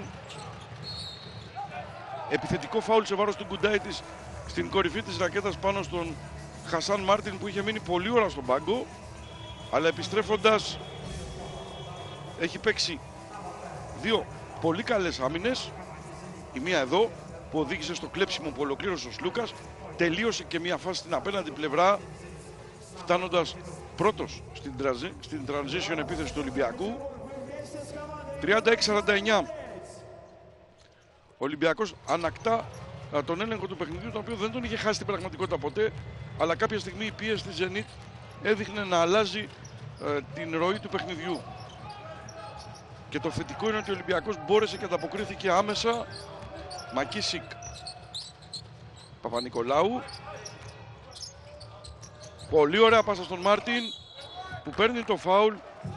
Επιθετικό φάουλ σε βάρος του Γκουντάιτης στην κορυφή της ρακέτας πάνω στον Χασάν Μάρτιν, που είχε μείνει πολλή ώρα στον πάγκο, αλλά επιστρέφοντας έχει παίξει δύο πολύ καλές άμυνες. Η μία εδώ που οδήγησε στο κλέψιμο που ολοκλήρωσε ο Σλούκας, τελείωσε και μια φάση στην απέναντι πλευρά, φτάνοντας πρώτος στην transition επίθεση του Ολυμπιακού. 36-49. Ο Ολυμπιακός ανακτά τον έλεγχο του παιχνιδιού, τον οποίο δεν τον είχε χάσει στην πραγματικότητα ποτέ, αλλά κάποια στιγμή η πίεση της Zenit έδειχνε να αλλάζει την ροή του παιχνιδιού. Και το θετικό είναι ότι ο Ολυμπιακός μπόρεσε και ανταποκρίθηκε άμεσα. Μακίσικ, Παπα-Νικολάου. Πολύ ωραία πάσα στον Μάρτιν, που παίρνει το φάουλ,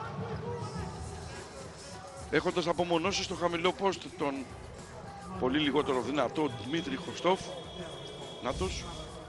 έχοντας απομονώσει στο χαμηλό post τον πολύ λιγότερο δυνατό Δημήτρη Χωστόφ. Νάτος.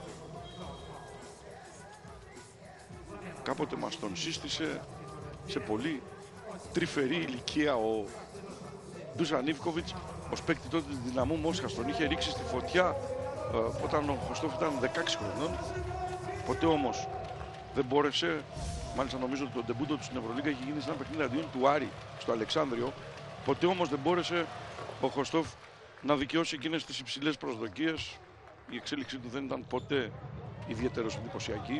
Κάποτε μας τον σύστησε σε πολύ τρυφερή ηλικία ο Ντούσαν Ιβκοβιτς, ως παίκτη τότε της Δυναμό Μόσχας. Τον είχε ρίξει στη φωτιά όταν ο Χωστόφ ήταν 16 χρονών. Ποτέ όμως δεν μπόρεσε. Μάλιστα νομίζω ότι το ντεμπούτο του στην Ευρωλίγκα έχει γίνει σε ένα παιχνίδι αντίον του Άρη στο Αλεξάνδριο. Ποτέ όμως δεν μπόρεσε ο Χωστόφ να δικαιώσει εκείνες τις υψηλές προσδοκίες. Η εξέλιξή του δεν ήταν ποτέ ιδιαίτερος εντυπωσιακή.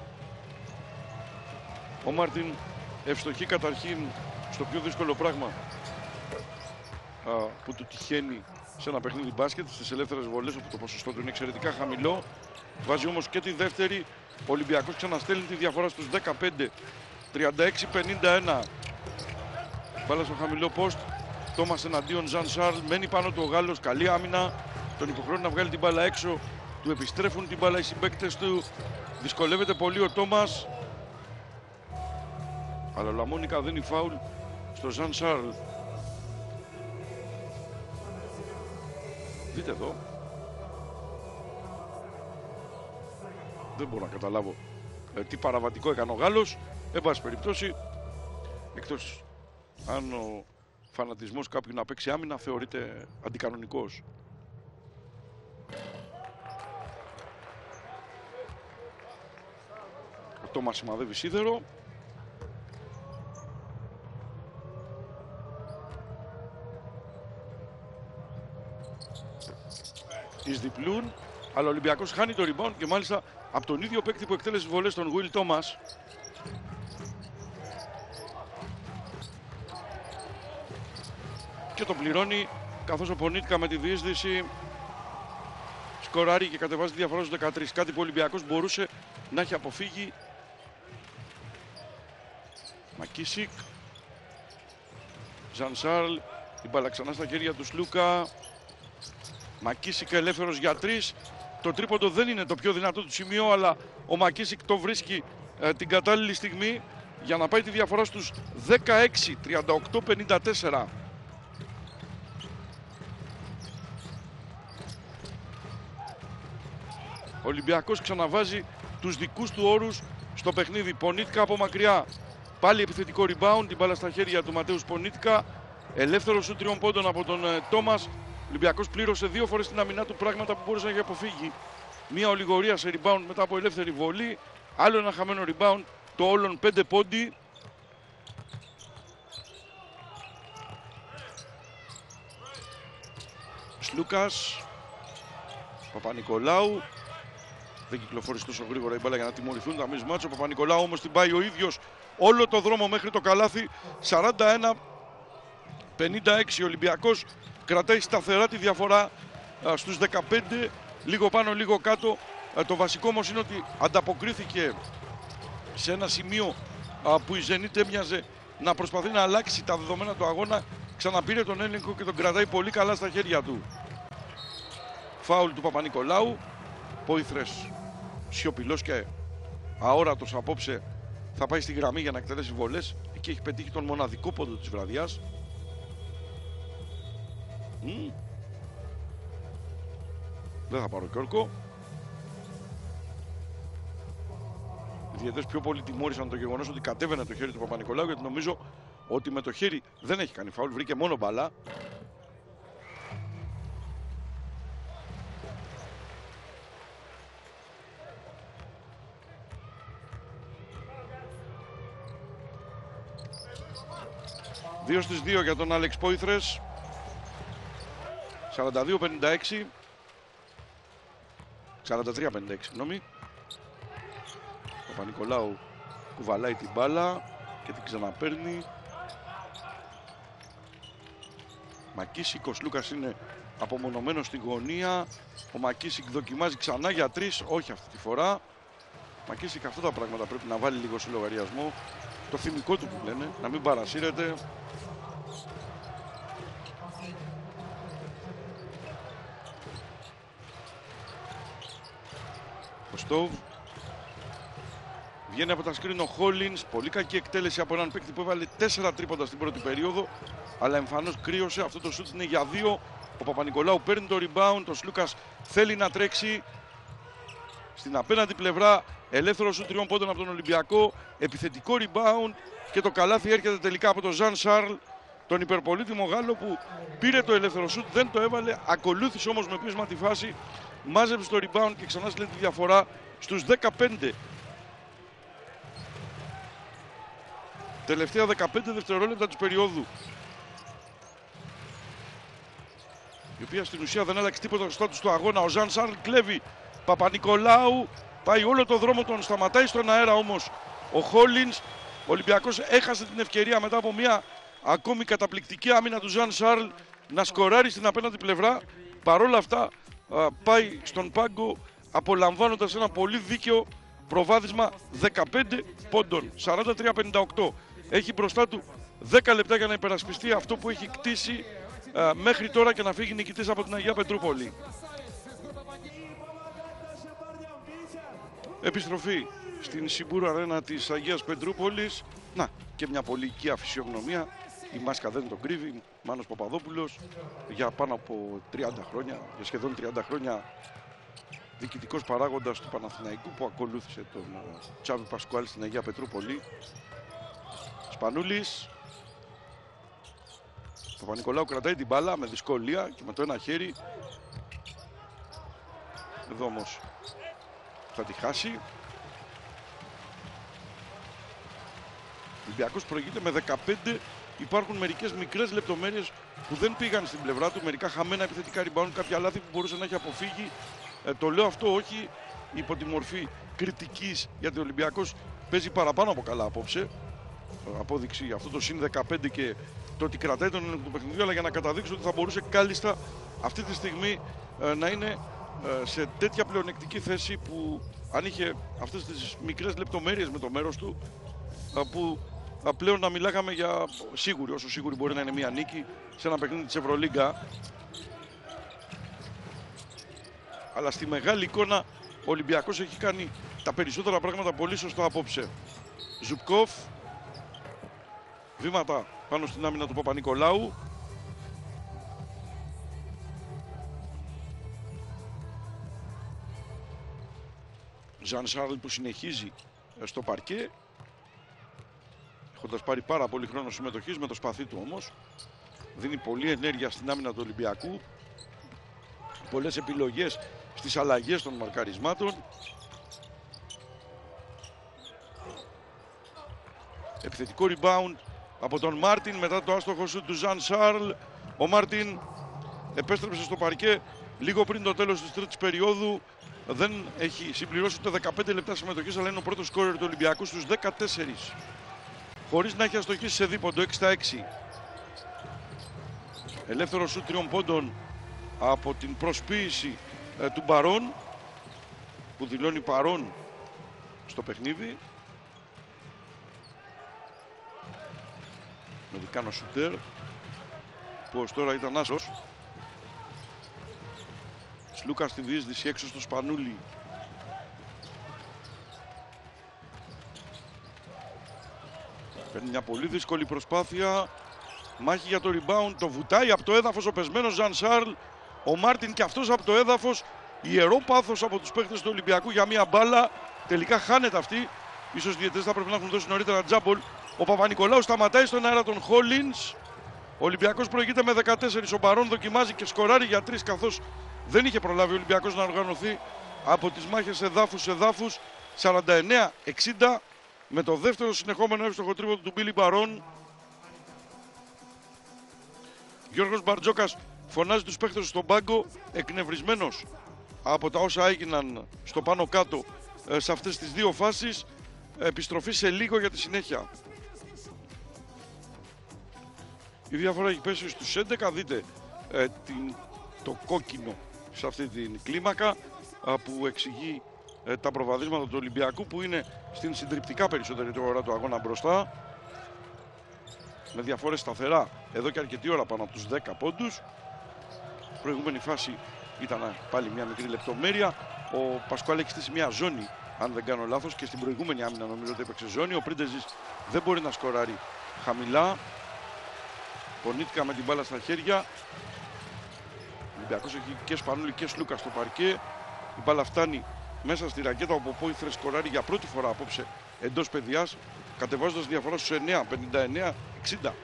Ο Μάρτιν ευστοχεί καταρχήν στο πιο δύσκολο πράγμα που του τυχαίνει σε ένα παιχνίδι μπάσκετ, στις ελεύθερες βολές, όπου το ποσοστό του είναι εξαιρετικά χαμηλό. Βάζει όμως και τη δεύτερη. Ο Ολυμπιακός ξαναστέλνει τη διαφορά στους 15, 36-51. Μπάλα στο χαμηλό post. Τόμας εναντίον Ζαν Σάρλ. Μένει πάνω του ο Γάλλος. Καλή άμυνα. Τον υποχρεώνει να βγάλει την μπάλα έξω. Του επιστρέφουν την μπάλα οι συμπαίκτες του. Δυσκολεύεται πολύ ο Τόμας. Αλλά ο Λαμόνικα δίνει φάουλ στο Ζαν Σάρλ. Δείτε εδώ. Δεν μπορώ να καταλάβω τι παραβατικό έκανε ο Γάλλος. Εν πάση περιπτώσει, εκτός αν ο φανατισμός κάποιου να παίξει άμυνα θεωρείται αντικανονικός. Ο Τόμας σημαδεύει σίδερο. Εισδιπλούν, αλλά ο Ολυμπιακός χάνει το rebound και μάλιστα από τον ίδιο παίκτη που εκτέλεσε βολές, τον Will Thomas. Και το πληρώνει, καθώς ο Πονίτκα με τη διείσδυση σκοράρει και κατεβάζει τη διαφορά στους 13. Κάτι που ο Ολυμπιακός μπορούσε να έχει αποφύγει. Μακίσικ, Ζαν Σάρλ, η μπάλα ξανά στα χέρια του Σλούκα. Μακίσικ ελεύθερος για 3. Το τρίποντο δεν είναι το πιο δυνατό του σημείο, αλλά ο Μακίσικ το βρίσκει την κατάλληλη στιγμή για να πάει τη διαφορά στους 16, 38-54. Ο Ολυμπιακός ξαναβάζει τους δικούς του όρους στο παιχνίδι. Πονίτκα από μακριά. Πάλι επιθετικό rebound. Την μπάλα στα χέρια του Ματέους Πονίτκα. Ελεύθερο σου 3 πόντων από τον Τόμας. Ο Ολυμπιακός πλήρωσε 2 φορές την αμυνά του, πράγματα που μπορούσε να έχει αποφύγει. Μία ολιγορία σε rebound μετά από ελεύθερη βολή. Άλλο ένα χαμένο rebound. Το όλον 5 πόντι. Σλούκας. Παπα-Νικολάου. Δεν κυκλοφόρησε τόσο γρήγορα η μπάλα για να τιμωρηθούν τα μισμάτς. Ο Παπα-Νικολάου όμως την πάει ο ίδιος όλο το δρόμο μέχρι το καλάθι. 41-56 ο Ολυμπιακός κρατάει σταθερά τη διαφορά στους 15. Λίγο πάνω, λίγο κάτω. Το βασικό όμως είναι ότι ανταποκρίθηκε σε ένα σημείο που η Zenit έμοιαζε να προσπαθεί να αλλάξει τα δεδομένα του αγώνα. Ξαναπήρε τον έλεγχο και τον κρατάει πολύ καλά στα χέρια του. Φάουλ του Παπα-Νικολάου. Πόηθρες σιωπηλός και αόρατος απόψε θα πάει στη γραμμή για να εκτελέσει βολές. Εκεί έχει πετύχει τον μοναδικό πόντο της βραδιάς. Δεν θα πάρω κόρκο. Οι διαιτητές πιο πολύ τιμώρησαν το γεγονός ότι κατέβαινε το χέρι του Παπα-Νικολάου, γιατί νομίζω ότι με το χέρι δεν έχει κάνει φάουλ, βρήκε μόνο μπάλα. Δύο στις 2 για τον Άλεξ Πόηθρες. 42-56. 43-56, συγγνώμη. Ο Παπα-Νικολάου κουβαλάει την μπάλα και την ξαναπαίρνει. Μακίσικ, ο Σλούκας είναι απομονωμένος στη γωνία. Ο Μακίσικ δοκιμάζει ξανά για 3, όχι αυτή τη φορά. Μακίσικ αυτά τα πράγματα πρέπει να βάλει λίγο σε λογαριασμό. Το θυμικό του που λένε, να μην παρασύρεται. Ο Στόβ. Βγαίνει από τα σκριν ο Χόλινς. Πολύ κακή εκτέλεση από έναν παίκτη που έβαλε 4 τρίποντα στην πρώτη περίοδο. Αλλά εμφανώς κρύωσε. Αυτό το σούτ είναι για 2. Ο Παπα-Νικολάου παίρνει το rebound. Ο Σλούκας θέλει να τρέξει. Στην απέναντι πλευρά ελεύθερο σούτ 3 πόντων από τον Ολυμπιακό. Επιθετικό rebound. Και το καλάθι έρχεται τελικά από τον Ζαν Σάρλ, τον υπερπολίτημο Γάλλο που πήρε το ελεύθερο σούτ, δεν το έβαλε. Ακολούθησε όμως με πείσμα τη φάση. Μάζεψε το rebound και ξανά στέλνει τη διαφορά στους 15. Τελευταία 15 δευτερόλεπτα της περίοδου, η οποία στην ουσία δεν άλλαξε τίποτα στο στάτους του αγώνα. Ο Ζαν Σάρλ κλέβει. Παπα-Νικολάου πάει όλο το δρόμο, τον σταματάει στον αέρα όμως ο Χόλινς. Ο Ολυμπιακός έχασε την ευκαιρία μετά από μια ακόμη καταπληκτική άμυνα του Ζαν Σάρλ να σκοράρει στην απέναντι πλευρά. Παρόλα αυτά πάει στον πάγκο απολαμβάνοντας ένα πολύ δίκαιο προβάδισμα 15 πόντων, 43-58. Έχει μπροστά του 10 λεπτά για να υπερασπιστεί αυτό που έχει κτίσει μέχρι τώρα και να φύγει νικητής από την Αγία Πετρούπολη. Επιστροφή στην Σιμπούρο Αρένα της Αγίας Πετρούπολης. Να, και μια πολύ οικία φυσιογνωμία. Η μάσκα δεν τον κρύβει. Μάνος Παπαδόπουλος για πάνω από 30 χρόνια, για σχεδόν 30 χρόνια διοικητικός παράγοντας του Παναθηναϊκού που ακολούθησε τον Τσάβη Πασκουάλη στην Αγία Πετρούπολη. Σπανούλης. Ο Παπα-Νικολάου κρατάει την μπάλα με δυσκολία και με το ένα χέρι. Εδώ όμως θα τη χάσει. Ο Ολυμπιακός προηγείται με 15. Υπάρχουν μερικές μικρές λεπτομέρειες που δεν πήγαν στην πλευρά του. Μερικά χαμένα επιθετικά rebound, κάποια λάθη που μπορούσε να έχει αποφύγει. Το λέω αυτό όχι υπό τη μορφή κριτικής, γιατί ο Ολυμπιακός παίζει παραπάνω από καλά απόψε. Απόδειξη αυτό το συν 15 και το ότι κρατάει τον έλεγχο του παιχνιδιού, αλλά για να καταδείξω ότι θα μπορούσε κάλλιστα αυτή τη στιγμή να είναι σε τέτοια πλεονεκτική θέση που αν είχε αυτές τις μικρές λεπτομέρειες με το μέρος του, που πλέον να μιλάγαμε για σίγουρη, όσο σίγουρη μπορεί να είναι μια νίκη σε ένα παιχνίδι της Ευρωλίγκα. Αλλά στη μεγάλη εικόνα ο Ολυμπιακός έχει κάνει τα περισσότερα πράγματα πολύ σωστά απόψε. Ζουπκόφ, βήματα πάνω στην άμυνα του Παπα-Νικολάου. Ζαν Σάρλ που συνεχίζει στο παρκέ, έχοντας πάρει πάρα πολύ χρόνο συμμετοχής, με το σπαθί του όμως. Δίνει πολλή ενέργεια στην άμυνα του Ολυμπιακού. Πολλές επιλογές στις αλλαγές των μαρκαρισμάτων. Επιθετικό rebound από τον Μάρτιν μετά το άστοχο σουτ του Ζαν Σάρλ. Ο Μάρτιν επέστρεψε στο παρκέ λίγο πριν το τέλος της τρίτης περίοδου. Δεν έχει συμπληρώσει ούτε 15 λεπτά συμμετοχής, αλλά είναι ο πρώτος σκόρερ του Ολυμπιακού στους 14. Χωρίς να έχει αστοχήσει σε δίποντο, 6 στα 6. Ελεύθερο σουτ 3 πόντων από την προσποίηση του Μπαρόν, που δηλώνει παρόν στο παιχνίδι. Αμερικάνο σουτέρ που ως τώρα ήταν άσος. Σλούκα στη διείσδυση έξω στο Σπανούλι. Παίρνει μια πολύ δύσκολη προσπάθεια. Μάχη για το rebound. Το βουτάει από το έδαφος ο πεσμένος Ζαν Σάρλ. Ο Μάρτιν και αυτός από το έδαφος. Ιερό πάθος από τους παίκτες του Ολυμπιακού για μια μπάλα. Τελικά χάνεται αυτή. Ίσως οι διαιτητές θα πρέπει να έχουν δώσει νωρίτερα τζάμπολ. Ο Παπα-Νικολάου σταματάει στον αέρα τον Χόλινς. Ο Ολυμπιακός προηγείται με 14. Ο Μπαρόν δοκιμάζει και σκοράρει για 3, καθώς δεν είχε προλάβει ο Ολυμπιακός να οργανωθεί από τις μάχες εδάφους. 49-60 με το δεύτερο συνεχόμενο εύστοχο τρίποντο του Μπίλι Μπαρόν. Γιώργος Μπαρτζόκας φωνάζει τους παίκτες στον πάγκο, εκνευρισμένος από τα όσα έγιναν στο πάνω κάτω σε αυτές τις δύο φάσεις. Επιστροφή σε λίγο για τη συνέχεια. Η διαφορά έχει πέσει στους 11. Δείτε το κόκκινο σε αυτή την κλίμακα που εξηγεί τα προβαδίσματα του Ολυμπιακού, που είναι στην συντριπτικά περισσότερη ώρα του αγώνα μπροστά, με διαφορές σταθερά εδώ και αρκετή ώρα πάνω από τους 10 πόντους. Προηγούμενη φάση ήταν πάλι μια μικρή λεπτομέρεια. Ο Πασκουάλ έχει στήσει μια ζώνη, αν δεν κάνω λάθος, και στην προηγούμενη άμυνα νομίζω ότι έπαιξε ζώνη. Ο Πρίντεζης δεν μπορεί να σκοράρει χαμηλά. Πονήθηκα με την μπάλα στα χέρια. Ο Ολυμπιακός έχει και Σπανούλη και Σλούκα στο παρκέ. Η μπάλα φτάνει μέσα στη ρακέτα, όπου ο Πόηθρες σκοράρει για πρώτη φορά απόψε εντός παιδιάς, κατεβάζοντας διαφορά στους 9, 59-60.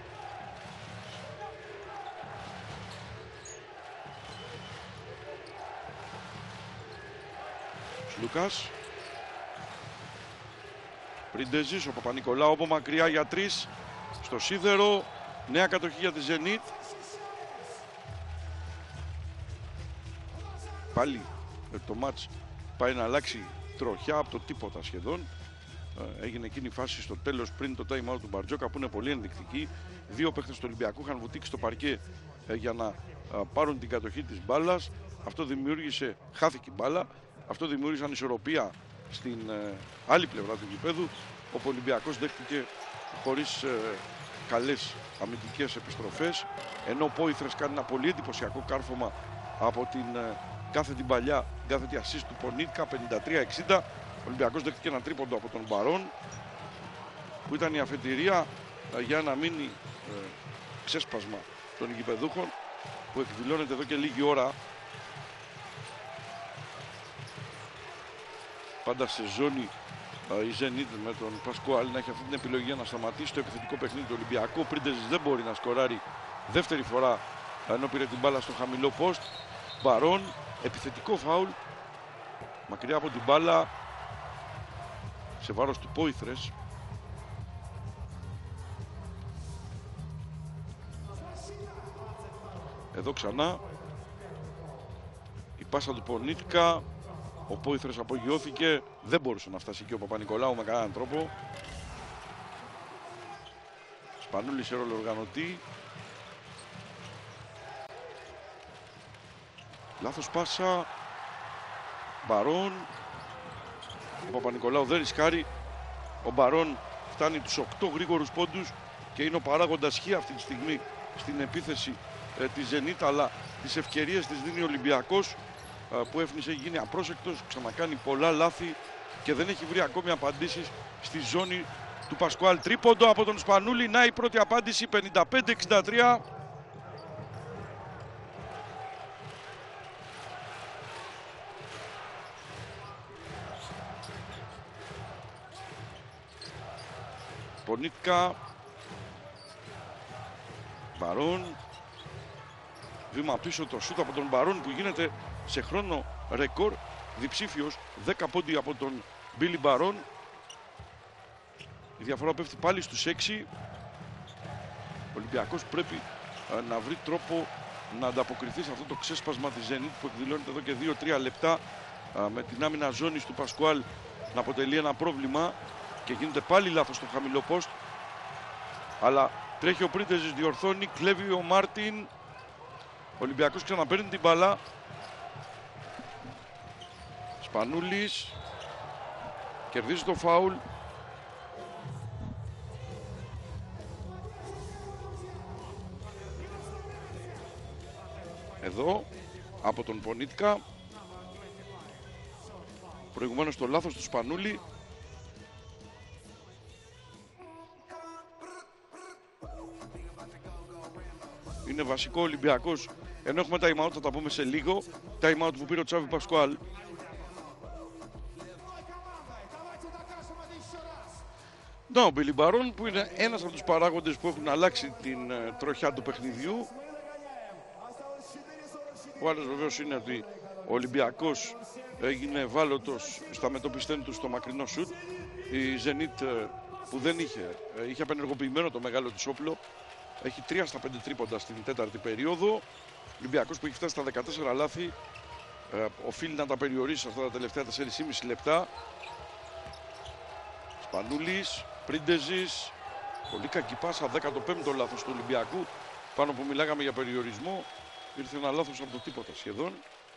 Σλούκας. Πριντεζής, ο Παπα-Νικολάου από μακριά για 3. Στο σίδερο. Νέα κατοχή για τη Zenit. Πάλι το μάτς πάει να αλλάξει τροχιά από το τίποτα σχεδόν. Έγινε εκείνη η φάση στο τέλος πριν το time out του Μπαρτζόκα, που είναι πολύ ενδεικτική. Δύο παίκτες του Ολυμπιακού είχαν βουτήξει στο παρκέ για να πάρουν την κατοχή της μπάλας. Αυτό δημιούργησε, χάθηκε η μπάλα. Αυτό δημιούργησε ανισορροπία στην άλλη πλευρά του γηπέδου, όπου ο Ολυμπιακός δέχτηκε χωρίς καλές αμυντικές επιστροφές, ενώ ο Πόηθρες κάνει ένα πολύ εντυπωσιακό κάρφωμα από την κάθετη παλιά, κάθετη assist του Πονίτκα, 53-60. Ο Ολυμπιακός δέχτηκε ένα τρίποντο από τον Μπαρόν, που ήταν η αφετηρία για ένα μίνι ξέσπασμα των γηπεδούχων, που εκδηλώνεται εδώ και λίγη ώρα. Πάντα σε ζώνη η Zenit με τον Πασκουάλ να έχει αυτή την επιλογή να σταματήσει το επιθετικό παιχνίδι του Ολυμπιακού. Ο Πρίντεζης δεν μπορεί να σκοράρει δεύτερη φορά, ενώ πήρε την μπάλα στο χαμηλό post. Μπαρόν, επιθετικό φάουλ μακριά από την μπάλα σε βάρος του Πόηθρες. Εδώ ξανά η πάσα του Πονίτκα. Ο Πόηθρες απογειώθηκε, δεν μπορούσε να φτάσει εκεί ο Παπα-Νικολάου με κανέναν τρόπο. Σπανούλη σε ρόλο οργανωτή. Λάθος πάσα. Μπαρόν. Ο Παπα-Νικολάου δεν ρισκάρει. Ο Μπαρόν φτάνει τους 8 γρήγορους πόντους και είναι ο παράγοντας χ αυτή τη στιγμή στην επίθεση της Zenit, αλλά τις ευκαιρίες τις δίνει ο Ολυμπιακός, που έφνησε, γίνει απρόσεκτος, ξανακάνει πολλά λάθη και δεν έχει βρει ακόμη απαντήσεις στη ζώνη του Πασκουάλ. Τρίποντο από τον Σπανούλη, να η πρώτη απάντηση, 55-63. Σπονίτκα. Μπαρόν. Βήμα πίσω το σούτ από τον Μπαρόν που γίνεται σε χρόνο ρεκόρ. Διψήφιος, 10 πόντι από τον Μπίλι Μπαρόν. Η διαφορά πέφτει πάλι στους 6. Ο Ολυμπιακός πρέπει να βρει τρόπο να ανταποκριθεί σε αυτό το ξέσπασμα της Zenit που εκδηλώνεται εδώ και 2-3 λεπτά με την άμυνα ζώνης του Πασκουάλ να αποτελεί ένα πρόβλημα και γίνεται πάλι λάθος στο χαμηλό post. Αλλά τρέχει ο Πρίντεζης, διορθώνει, κλέβει ο Μάρτιν. Ο Ολυμπιακός ξαναπαίρνει την μπάλα. Σπανούλης κερδίζει το φάουλ. Εδώ από τον Πονίτκα. Προηγουμένως το λάθος του Σπανούλη. Είναι βασικό Ολυμπιακός. Ενώ έχουμε time out, θα τα πούμε σε λίγο. Time out που πήρε ο Τσάβι Πασκουάλ. Ο Μπίλι Μπαρόν που είναι ένας από τους παράγοντες που έχουν αλλάξει την τροχιά του παιχνιδιού. Ο άλλος βεβαίως είναι ότι ο Ολυμπιακός έγινε ευάλωτος στα μετωπιστέν του στο μακρινό σουτ. Η Zenit που δεν είχε απενεργοποιημένο το μεγάλο της όπλο. Έχει 3 στα 5 τρίποντα στην τέταρτη περίοδο. Ο Ολυμπιακός που έχει φτάσει στα 14 λάθη οφείλει να τα περιορίσει σε αυτά τα τελευταία 4,5 λεπτά. Σπανούλης, Πρίντεζης, πολύ κακή πάσα, 15ο λάθος του Ολυμπιακού. Πάνω που μιλάγαμε για περιορισμό, ήρθε ένα λάθος από το τίποτα σχεδόν.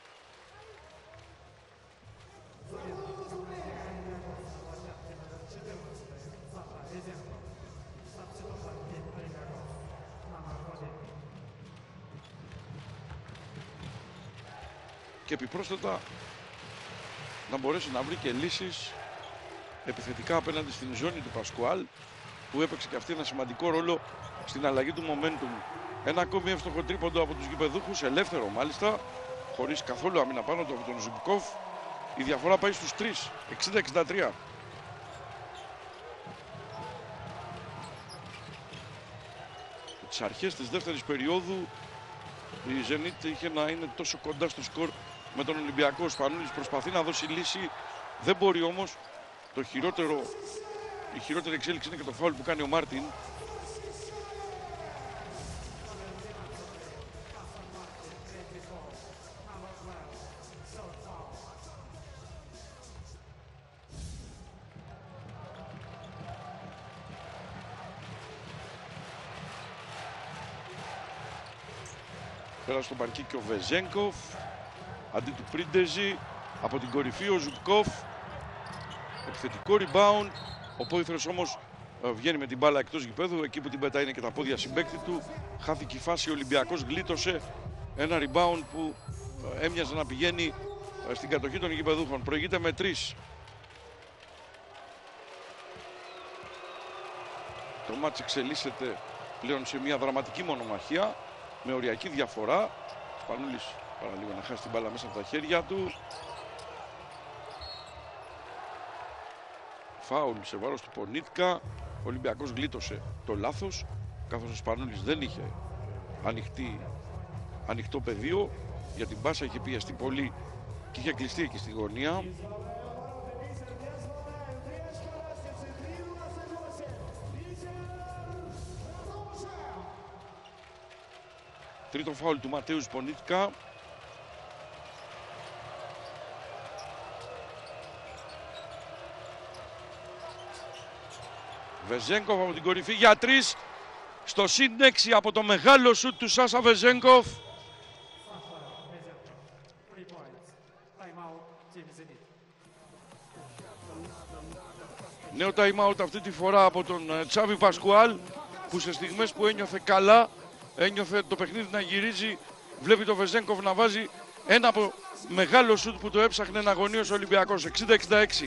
Και επιπρόσθετα να μπορέσει να βρει και λύσεις επιθετικά απέναντι στην ζώνη του Πασκουάλ που έπαιξε και αυτή ένα σημαντικό ρόλο στην αλλαγή του momentum. Ένα ακόμη εύστοχο τρίποντο από τους γηπεδούχους, ελεύθερο μάλιστα, χωρίς καθόλου άμυνα πάνω του από τον Ζουμπκόφ. Η διαφορά πάει στους 3, 60-63. Τις αρχές της δεύτερης περίοδου η Zenit είχε να είναι τόσο κοντά στο σκορ με τον Ολυμπιακό. Ο Σπανούλης προσπαθεί να δώσει λύση, δεν μπορεί όμως. Η χειρότερη εξέλιξη είναι και το φάουλ που κάνει ο Μάρτιν. Πέρασε στο μπανκί ο Βεζένκοφ αντί του Πρίντεζη. Από την κορυφή ο Ζουμπκόφ. Επιθετικό rebound. Ο Πόηθρος όμως βγαίνει με την μπάλα εκτός γηπέδου. Εκεί που την πετάει είναι και τα πόδια συμπαίκτη του. Χάθηκε η φάση, ο Ολυμπιακός γλίτωσε. Ένα rebound που έμοιαζε να πηγαίνει στην κατοχή των γηπεδούχων. Προηγείται με 3. Το μάτς εξελίσσεται πλέον σε μια δραματική μονομαχία με οριακή διαφορά. Σπανούλης παραλίγο να χάσει την μπάλα μέσα από τα χέρια του. Φάουλ σε βάρος του Πονίτκα. Ο Ολυμπιακός γλίτωσε το λάθος, καθώς ο Σπανούλης δεν είχε ανοιχτό πεδίο. Για την πάσα είχε πιεστεί πολύ και είχε κλειστεί εκεί στη γωνία. Τρίτο φάουλ του Ματέους Πονίτκα. Βεζένκοφ από την κορυφή για 3. Στο συν 6 από το μεγάλο σουτ του Σάσα Βεζένκοφ. Νέο time out αυτή τη φορά από τον Τσάβι Πασκουάλ, που σε στιγμές που ένιωθε καλά, ένιωθε το παιχνίδι να γυρίζει, βλέπει το Βεζένκοφ να βάζει ένα από μεγάλο σουτ που το έψαχνε αγωνίως ο Ολυμπιακός. 60-66.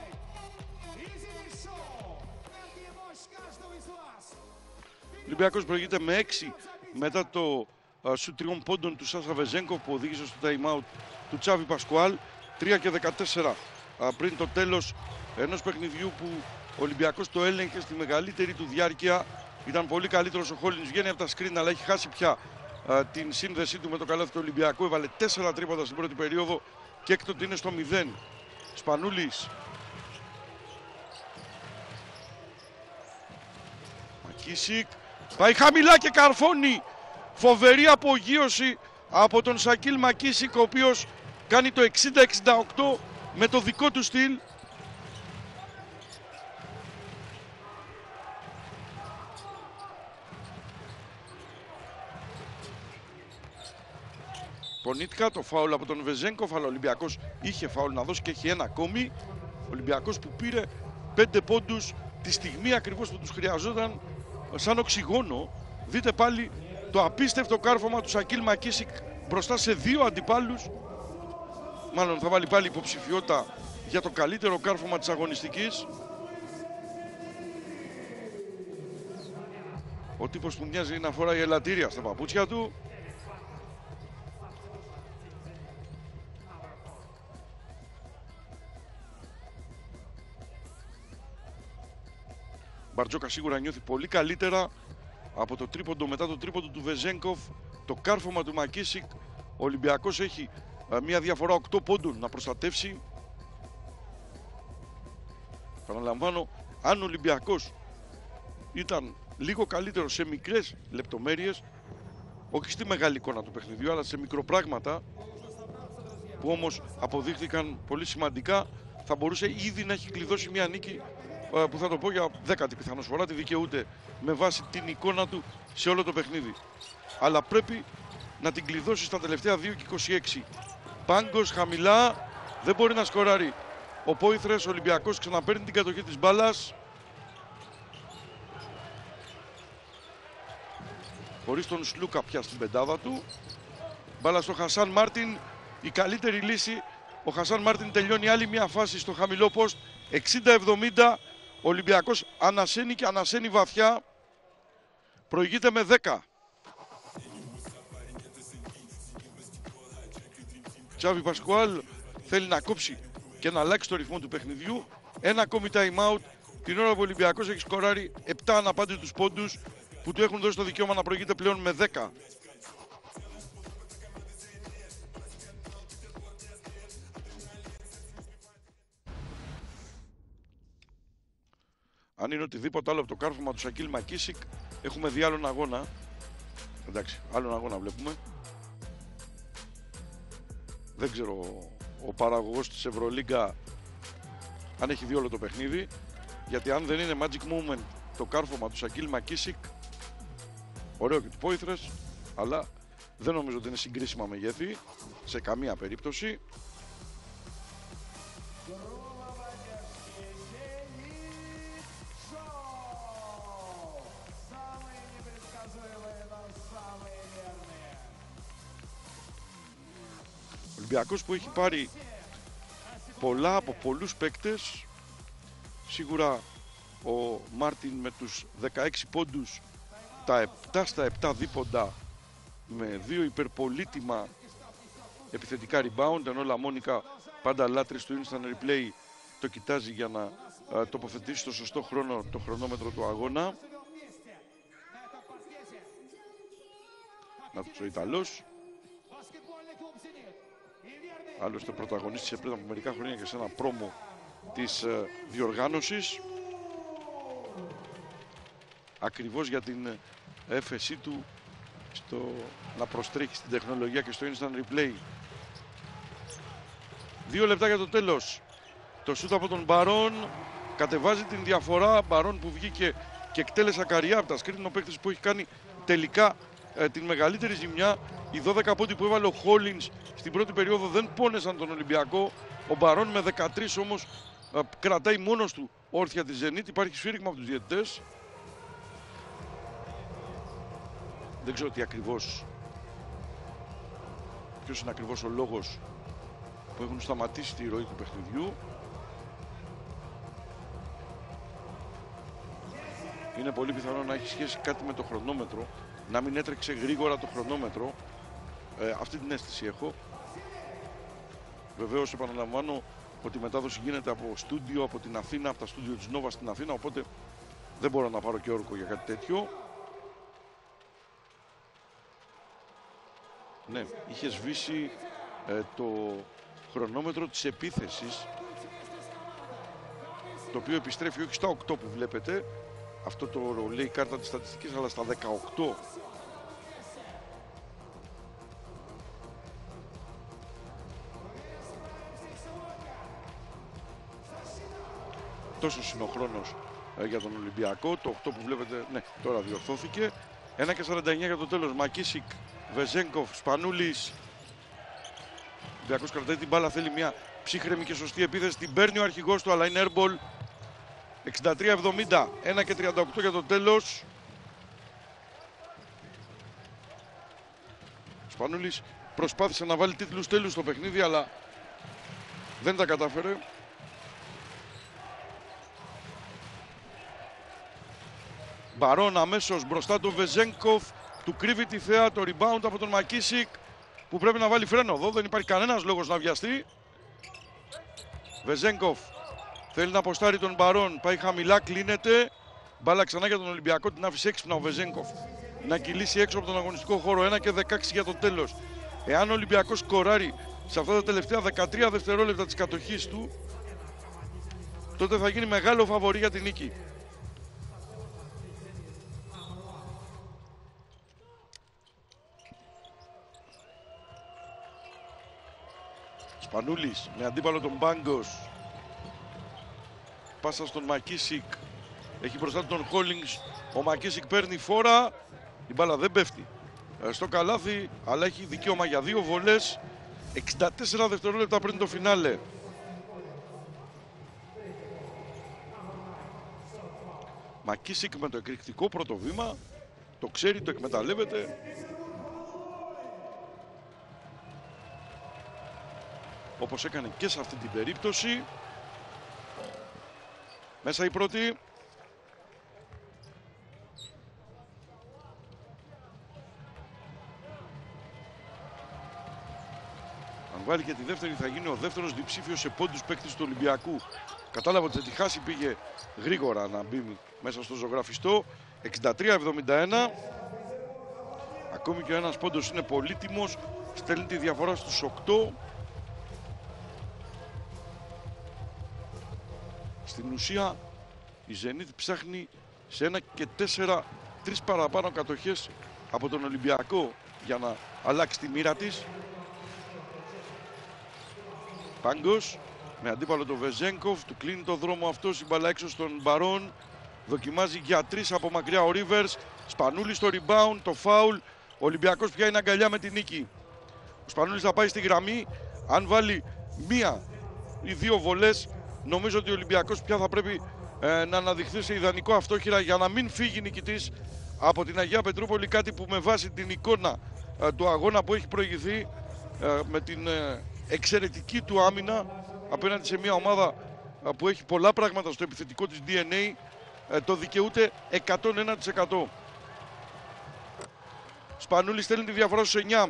Ο Ολυμπιακός προηγείται με 6 μετά το σουτ 3 πόντων του Σάσα Βεζένκοφ που οδήγησε στο time out του Τσάβι Πασκουάλ. 3 και 14 πριν το τέλος ενός παιχνιδιού που ο Ολυμπιακός το έλεγχε στη μεγαλύτερη του διάρκεια. Ήταν πολύ καλύτερος ο Hollins, βγαίνει από τα screen, αλλά έχει χάσει πια την σύνδεσή του με το καλάθι του Ολυμπιακού. Έβαλε 4 τρίποτα στην πρώτη περίοδο και έκτοτε είναι στο 0. Σπανούλης. Μακίσικ. Πάει χαμηλά και καρφώνει. Φοβερή απογείωση από τον Σακίλ Μακίσικ, ο οποίος κάνει το 60-68 με το δικό του στυλ. Πονίτικα, το φάουλ από τον Βεζένκοφ, αλλά ο Ολυμπιακός είχε φάουλ να δώσει και έχει ένα ακόμη. Ο Ολυμπιακός που πήρε 5 πόντους τη στιγμή ακριβώς που τους χρειαζόταν σαν οξυγόνο. Δείτε πάλι το απίστευτο κάρφωμα του Σακίλ Μακίσικ μπροστά σε 2 αντιπάλους. Μάλλον θα βάλει πάλι υποψηφιότητα για το καλύτερο κάρφωμα της αγωνιστικής. Ο τύπος που μοιάζει να φοράει ελαττήρια στα παπούτσια του. Μπαρτζόκα σίγουρα νιώθει πολύ καλύτερα από το τρίποντο μετά το τρίποντο του Βεζένκοφ. Το κάρφωμα του Μακίσικ. Ο Ολυμπιακός έχει μια διαφορά 8 πόντων να προστατεύσει. Παραλαμβάνω, αν ο Ολυμπιακός ήταν λίγο καλύτερο σε μικρές λεπτομέρειες, όχι στη μεγάλη εικόνα του παιχνιδιού, αλλά σε μικροπράγματα που όμως αποδείχθηκαν πολύ σημαντικά, θα μπορούσε ήδη να έχει κλειδώσει μια νίκη που θα το πω για 10η πιθανώς φορά, τη δικαιούται με βάση την εικόνα του σε όλο το παιχνίδι. Αλλά πρέπει να την κλειδώσει στα τελευταία 2 και 26. Πάγκος χαμηλά, δεν μπορεί να σκοράρει. Ο Πόηθρες, ο Ολυμπιακός ξαναπαίρνει την κατοχή της μπάλας. Χωρίς τον Σλούκα πια στην πεντάδα του. Μπάλα στο Χασάν Μάρτιν, η καλύτερη λύση. Ο Χασάν Μάρτιν τελειώνει άλλη μια φάση στο χαμηλό post. 60-70, ο Ολυμπιακός ανασένει και ανασένει βαθιά. Προηγείται με 10. Τσάβι Πασκουάλ θέλει να κόψει και να αλλάξει το ρυθμό του παιχνιδιού. Ένα ακόμη time out, την ώρα που ο Ολυμπιακός έχει σκοράρει 7 αναπάντητους πόντους που του έχουν δώσει το δικαίωμα να προηγείται πλέον με 10. Αν είναι οτιδήποτε άλλο από το κάρφωμα του Σακίλ Μακίσικ, έχουμε δει άλλον αγώνα. Εντάξει, άλλον αγώνα βλέπουμε. Δεν ξέρω ο παραγωγός της Ευρωλίγκα αν έχει δει όλο το παιχνίδι, γιατί αν δεν είναι magic moment το κάρφωμα του Σακίλ Μακίσικ, ωραίο και του Πόηθρες, αλλά δεν νομίζω ότι είναι συγκρίσιμα μεγέθη σε καμία περίπτωση. Ολυμπιακός που έχει πάρει πολλά από πολλούς παίκτες. Σίγουρα ο Μάρτιν με τους 16 πόντους, τα 7 στα 7 δίποντα με 2 υπερπολίτημα επιθετικά rebound, ενώ Λαμόνικα, πάντα λάτρης του instant replay, το κοιτάζει για να τοποθετήσει στο σωστό χρόνο το χρονόμετρο του αγώνα. Να το ο Ιταλός. Άλλωστε πρωταγωνίστησε πριν από μερικά χρόνια και σε ένα πρόμο της διοργάνωσης. Ακριβώς για την έφεσή του στο να προστρέχει στην τεχνολογία και στο instant replay. 2 λεπτά για το τέλος. Το σούτ από τον Μπαρόν κατεβάζει την διαφορά. Μπαρόν που βγήκε και εκτέλεσε ακαριά από τα σκριν, ο παίκτης που έχει κάνει τελικά την μεγαλύτερη ζημιά. Οι 12 πόντοι που έβαλε ο Hollins στην πρώτη περίοδο δεν πόνεσαν τον Ολυμπιακό. Ο Μπαρόν με 13 όμως κρατάει μόνος του όρθια τη Zenit. Υπάρχει σφύριγμα από τους διαιτητές. Δεν ξέρω τι ακριβώς, ποιος είναι ακριβώς ο λόγος που έχουν σταματήσει τη ροή του παιχνιδιού. Είναι πολύ πιθανό να έχει σχέση κάτι με το χρονόμετρο, να μην έτρεξε γρήγορα το χρονόμετρο. Αυτή την αίσθηση έχω. Βεβαίως, επαναλαμβάνω, ότι η μετάδοση γίνεται από στούντιο, από την Αθήνα, από τα στούντιο της Νόβα στην Αθήνα, οπότε δεν μπορώ να πάρω και όρκο για κάτι τέτοιο. Ναι, είχε σβήσει το χρονόμετρο της επίθεσης, το οποίο επιστρέφει όχι στα 8 που βλέπετε, αυτό το λέει η κάρτα της στατιστικής, αλλά στα 18. Τόσος είναι ο χρόνος για τον Ολυμπιακό. Το 8 που βλέπετε, ναι, τώρα διορθώθηκε. 1:49 για το τέλος. Μακίσικ, Βεζένκοφ, Σπανούλης. Ο Ολυμπιακός κρατάει την μπάλα, θέλει μια ψύχρεμη και σωστή επίθεση. Την παίρνει ο αρχηγός του, αλλά είναι airball. 63-70, 1:38 για το τέλος. Ο Σπανούλης προσπάθησε να βάλει τίτλους τέλους στο παιχνίδι, αλλά δεν τα κατάφερε. Μπαρόν αμέσως μπροστά του Βεζένκοφ, του κρύβει τη θέα, το rebound από τον Μακίσικ, που πρέπει να βάλει φρένο εδώ, δεν υπάρχει κανένας λόγος να βιαστεί. Βεζένκοφ θέλει να αποστάρει τον Μπαρόν, πάει χαμηλά, κλείνεται. Μπάλα ξανά για τον Ολυμπιακό, την άφησε έξυπνα ο Βεζένκοφ να κυλήσει έξω από τον αγωνιστικό χώρο. 1:16 για το τέλος. Εάν ο Ολυμπιακός σκοράρει σε αυτά τα τελευταία 13 δευτερόλεπτα της κατοχής του, τότε θα γίνει μεγάλο φαβορί για την νίκη. Σπανούλης με αντίπαλο τον Μπάγκος. Πάσα στον Μακίσικ. Έχει μπροστά τον Χόλινγκς. Ο Μακίσικ παίρνει φόρα. Η μπάλα δεν πέφτει στο καλάθι, αλλά έχει δικαίωμα για 2 βολές. 64 δευτερόλεπτα πριν το φινάλε. Μακίσικ με το εκρηκτικό πρώτο βήμα. Το ξέρει, το εκμεταλλεύεται. Όπως έκανε και σε αυτή την περίπτωση. Μέσα η πρώτη. Αν βάλει και τη δεύτερη θα γίνει ο δεύτερος διψήφιος σε πόντους παίκτης του Ολυμπιακού. Κατάλαβα ότι τη χάση, πήγε γρήγορα να μπει μέσα στο ζωγραφιστό. 63-71. Ακόμη και ο ένας πόντος είναι πολύτιμος. Στέλνει τη διαφορά στους 8. Στην ουσία η Zenit ψάχνει σε 1:4 3 παραπάνω κατοχές από τον Ολυμπιακό για να αλλάξει τη μοίρα της. Πάγκος με αντίπαλο τον Βεζένκοφ, του κλείνει το δρόμο αυτός, η μπάλα έξω στον Μπαρόν. Δοκιμάζει για 3 από μακριά ο Ρίβερς. Σπανούλης στο rebound, το foul. Ο Ολυμπιακός πια είναι αγκαλιά με την νίκη. Ο Σπανούλης θα πάει στη γραμμή. Αν βάλει 1 ή 2 βολές, νομίζω ότι ο Ολυμπιακός πια θα πρέπει να αναδειχθεί σε ιδανικό αυτόχειρα για να μην φύγει νικητής από την Αγία Πετρούπολη. Κάτι που με βάση την εικόνα του αγώνα που έχει προηγηθεί, με την εξαιρετική του άμυνα απέναντι σε μια ομάδα που έχει πολλά πράγματα στο επιθετικό της DNA, το δικαιούται 101%. Σπανούλης στέλνει τη διαφορά στους 9.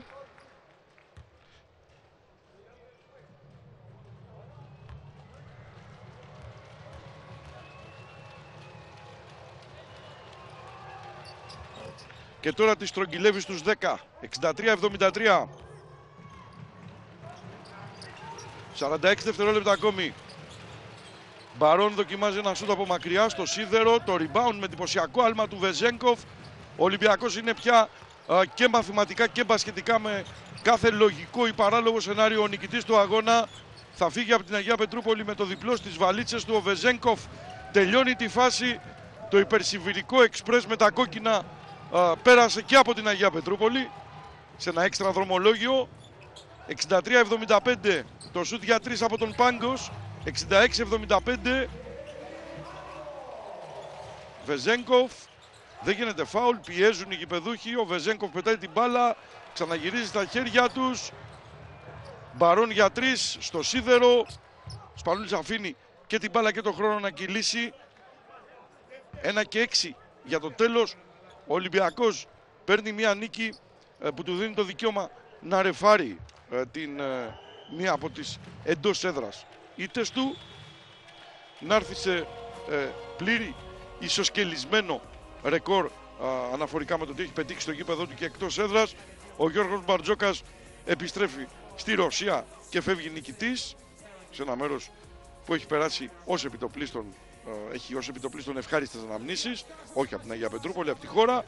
Και τώρα τη στρογγυλεύει στους 10. 63-73. 46 δευτερόλεπτα ακόμη. Μπαρόν δοκιμάζει ένα σούτ από μακριά στο σίδερο. Το rebound με εντυπωσιακό άλμα του Βεζένκοφ. Ο Ολυμπιακός είναι πια και μαθηματικά και μπασκετικά, με κάθε λογικό ή παράλογο σενάριο, ο νικητής του αγώνα. Θα φύγει από την Αγία Πετρούπολη με το διπλό στις βαλίτσες του. Ο Βεζένκοφ τελειώνει τη φάση. Το υπερσιβηρικό εξπρές με τα κόκκινα πέρασε και από την Αγία Πετρούπολη σε ένα έξτρα δρομολόγιο. 63-75 το σούτ για 3 από τον Πάγκος. 66-75. Βεζένκοφ, δεν γίνεται φάουλ, πιέζουν οι γηπεδούχοι. Ο Βεζένκοφ πετάει την μπάλα, ξαναγυρίζει στα χέρια τους. Μπαρόν για 3 στο σίδερο. Σπανούλης αφήνει και την μπάλα και τον χρόνο να κυλήσει. 1:6 για το τέλος. Ο Ολυμπιακός παίρνει μια νίκη που του δίνει το δικαίωμα να ρεφάρει την μία από τις εντός έδρας ήττες του, να έρθει σε πλήρη ισοσκελισμένο ρεκόρ αναφορικά με το τι έχει πετύχει στο γήπεδο του και εκτός έδρας. Ο Γιώργος Μπαρτζόκας επιστρέφει στη Ρωσία και φεύγει νικητής σε ένα μέρος που έχει περάσει ως επιτοπλίστων, έχει ως επιτοπλίστων ευχάριστες αναμνήσεις, όχι από την Αγία Πετρούπολη, από τη χώρα.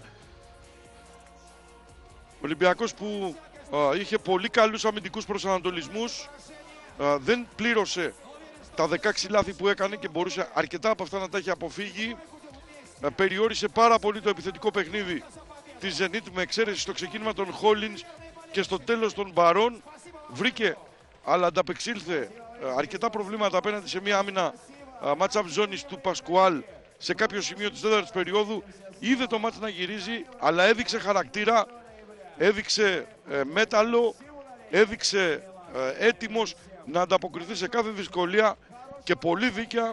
Ο Ολυμπιακός που είχε πολύ καλούς αμυντικούς προσανατολισμούς, δεν πλήρωσε τα 16 λάθη που έκανε και μπορούσε αρκετά από αυτά να τα έχει αποφύγει. Περιόρισε πάρα πολύ το επιθετικό παιχνίδι της Zenit με εξαίρεση στο ξεκίνημα των Hollins και στο τέλος των Μπαρών. Βρήκε, αλλά ανταπεξήλθε αρκετά προβλήματα απέναντι σε μια άμυνα match-up ζώνης του Πασκουάλ σε κάποιο σημείο της τέταρτης περίοδου. Είδε το μάτς να γυρίζει, αλλά έδειξε χαρακτήρα, έδειξε μέταλλο, έδειξε έτοιμος να ανταποκριθεί σε κάθε δυσκολία και πολύ δίκαια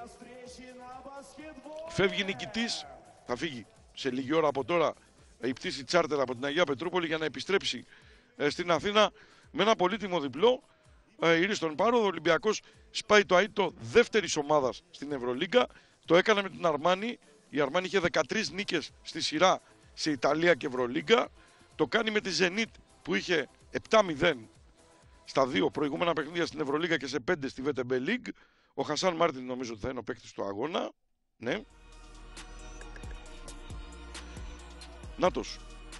φεύγει νικητής. Θα φύγει σε λίγη ώρα από τώρα η πτήση τσάρτερ από την Αγία Πετρούπολη για να επιστρέψει στην Αθήνα με ένα πολύτιμο διπλό. Ήρθε στον Πάροδο. Ο Ολυμπιακός σπάει το αίτητο δεύτερης ομάδας στην Ευρωλίγκα. Το έκανε με την Αρμάνι. Η Αρμάνι είχε 13 νίκες στη σειρά σε Ιταλία και Ευρωλίγκα. Το κάνει με τη Zenit που είχε 7-0 στα 2 προηγούμενα παιχνίδια στην Ευρωλίγκα και σε 5 στη VTB League. Ο Χασάν Μάρτιν νομίζω ότι θα είναι ο παίκτης του αγώνα. Ναι. Νάτος.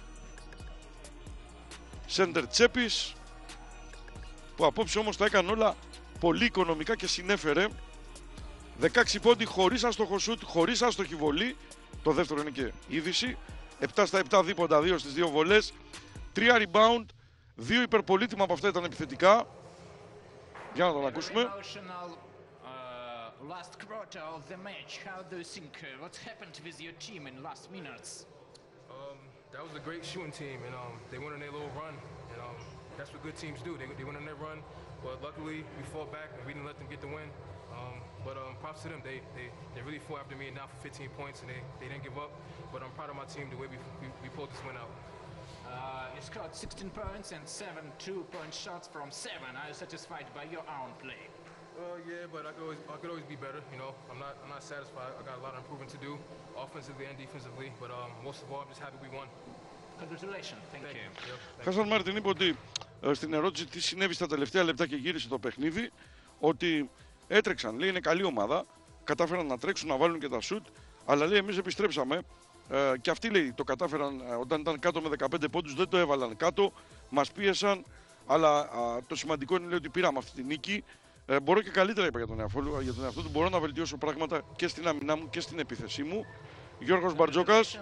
Σέντερ Τσέπης, που απόψε όμως τα έκανε όλα πολύ οικονομικά και συνέφερε. 16 πόντι χωρίς άστοχο σουτ, χωρίς άστοχη βολή. Το δεύτερο είναι και είδηση. 7 στα 7 δίποντα, 2 στις 2 βολές. 3 rebound, 2 υπερπολίτημα από αυτά ήταν επιθετικά. Για να τον ακούσουμε. Last quarter of the match, how do you think what happened with your team in last minutes? That was a great shooting team, and they went on their little run, and that's what good teams do. They went on their run, but luckily we fought back and we didn't let them get the win. But props to them. They really fought after me and down for 15 points, and they didn't give up. But I'm proud of my team the way we pulled this win out. You scored 16 points and 7 two-point shots from 7. Are you satisfied by your own play? Yeah, but I could always be better. You know, I'm not satisfied. I got a lot of improvement to do, offensively and defensively. But most of all, I'm just happy we won. Congratulations. Thank you. Χάσαν Μάρτιν είπε ότι στην ερώτηση τι συνέβη στα τελευταία λεπτά και γύρισε το παιχνίδι, ότι έτρεξαν, λέει, είναι καλή ομάδα, κατάφεραν να τρέξουν, να βάλουν και τα σουτ, αλλά λέει εμείς επιστρέψαμε και αυτοί, λέει, το κατάφεραν όταν ήταν κάτω με 15 πόντους, δεν το έβαλαν κάτω, μας πίεσαν, αλλά το σημαντικό είναι, λέει, ότι πήραμε αυτή τη νίκη. Μπορώ και καλύτερα, είπα, για τον εαυτό του, μπορώ να βελτιώσω πράγματα και στην άμυνά μου και στην επίθεσή μου. Γιώργος Μπαρτζόκας.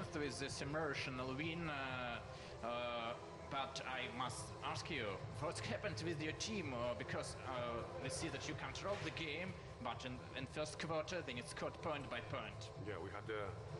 But I must ask you, what happened with your team? Because we see that you controlled the game, but in first quarter, then it scored point by point. Yeah, we had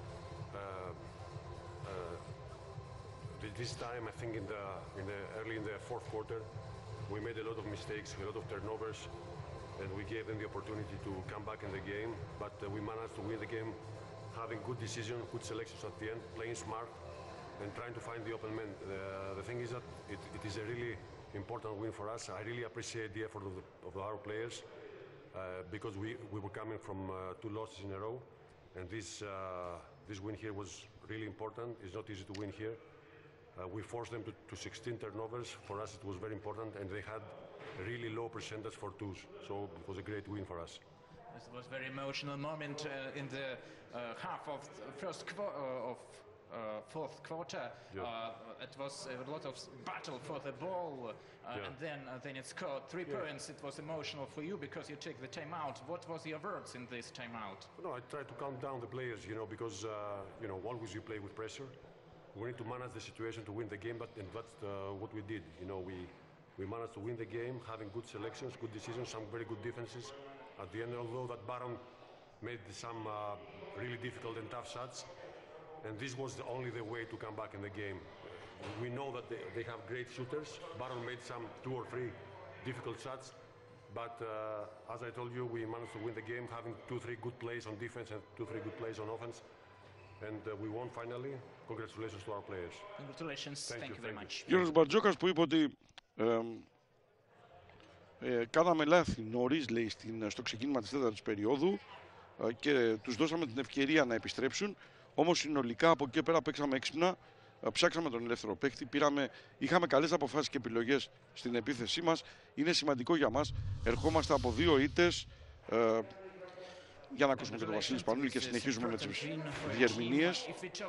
this time. I think early in the fourth quarter, we made a lot of mistakes, a lot of turnovers, and we gave them the opportunity to come back in the game. But we managed to win the game, having good decisions, good selections at the end, playing smart, and trying to find the open man. The thing is that it is a really important win for us. I really appreciate the effort of our players because we were coming from 2 losses in a row, and this win here was really important. It's not easy to win here. We forced them to 16 turnovers. For us, it was very important, and they had a really low percentage for twos. So it was a great win for us. It was a very emotional moment in the half of fourth quarter. Yeah. It was a lot of battle for the ball, and then it scored 3 points. It was emotional for you because you take the timeout. What was your words in this timeout? No, I tried to calm down the players, because always you play with pressure. We need to manage the situation to win the game, and that's what we did. We managed to win the game, having good selections, good decisions, some very good defenses. At the end, although that Baron made some really difficult and tough shots, and this was only the way to come back in the game. We know that they have great shooters. Baron made some 2 or 3 difficult shots, but as I told you, we managed to win the game, having 2-3 good plays on defense and 2-3 good plays on offense, and we won finally. Congratulations to our players. Congratulations. Thank you very much. Γιώργος Μπαρτζόκας, που είπε ότι κάναμε λάθη νωρίς, λέει, στο ξεκίνημα της τέταρτης περίοδου και τους δώσαμε την ευκαιρία να επιστρέψουν. Όμως συνολικά από εκεί πέρα παίξαμε έξυπνα, ψάξαμε τον ελεύθερο παίκτη, είχαμε καλές αποφάσεις και επιλογές στην επίθεσή μας. Είναι σημαντικό για μας. Ερχόμαστε από 2 ήττες. Για να ακούσουμε και τον Βασίλη Σπανούλη και συνεχίζουμε με τις διερμηνίες.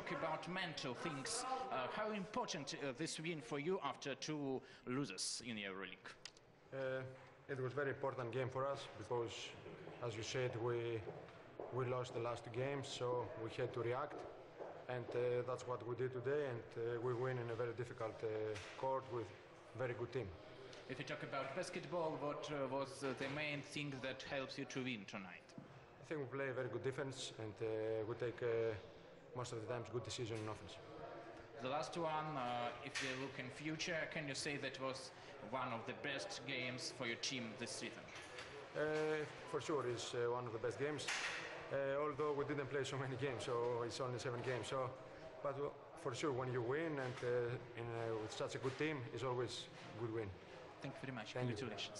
It was very important game for us because, as you said, we lost the last 2 games, so we had to react, and that's what we did today, and we win in a very difficult court with very good team. If you talk about basketball, what was the main thing that helps you to win tonight? I think we play a very good defense, and we take most of the times good decision in offense. The last one, if you look in future, can you say that was one of the best games for your team this season? For sure, it's one of the best games. Although we didn't play so many games, so it's only 7 games. But for sure, when you win and with such a good team, it's always a good win. Thank you very much. Congratulations.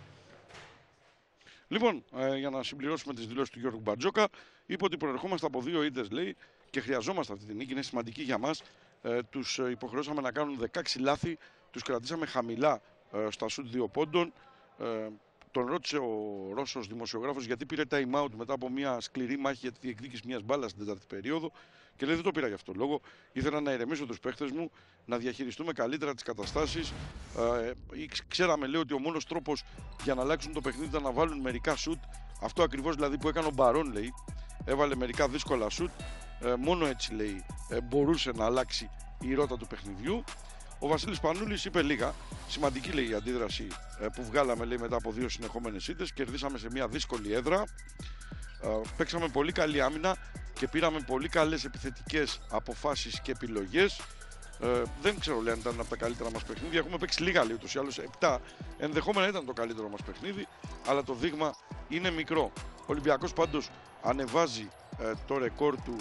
Λοιπόν, για να συμπληρώσουμε τις δηλώσεις του Γιώργου Μπαρτζόκα, είπε ότι προερχόμαστε από 2 ήττες, λέει, και χρειαζόμαστε αυτή τη νίκη. Είναι σημαντική για μας. Τους υποχρεώσαμε να κάνουν 16 λάθη, τους κρατήσαμε χαμηλά στα σουτ 2 πόντων. Τον ρώτησε ο Ρώσος δημοσιογράφος γιατί πήρε time out μετά από μια σκληρή μάχη για τη διεκδίκηση μιας μπάλας στην τέταρτη περίοδο. Και λέει: δεν το πήρα γι' αυτό το λόγο. Ήθελα να ηρεμήσω τους παίχτες μου, να διαχειριστούμε καλύτερα τις καταστάσεις. Ξέραμε, λέει, ότι ο μόνος τρόπος για να αλλάξουν το παιχνίδι ήταν να βάλουν μερικά σουτ. Αυτό ακριβώς δηλαδή που έκανε ο Μπαρόν, λέει. Έβαλε μερικά δύσκολα σουτ. Μόνο έτσι, λέει, μπορούσε να αλλάξει η ρότα του παιχνιδιού. Ο Βασίλης Πανούλης είπε λίγα. Σημαντική, λέει, η αντίδραση που βγάλαμε, λέει, μετά από 2 συνεχόμενες ήττες. Κερδίσαμε σε μια δύσκολη έδρα. Παίξαμε πολύ καλή άμυνα και πήραμε πολύ καλές επιθετικές αποφάσεις και επιλογές. Δεν ξέρω, λέει, αν ήταν από τα καλύτερα μας παιχνίδια. Έχουμε παίξει λίγα, λέει, ούτως ή άλλως 7. Ενδεχόμενα ήταν το καλύτερο μας παιχνίδι, αλλά το δείγμα είναι μικρό. Ο Ολυμπιακός πάντως ανεβάζει το ρεκόρ του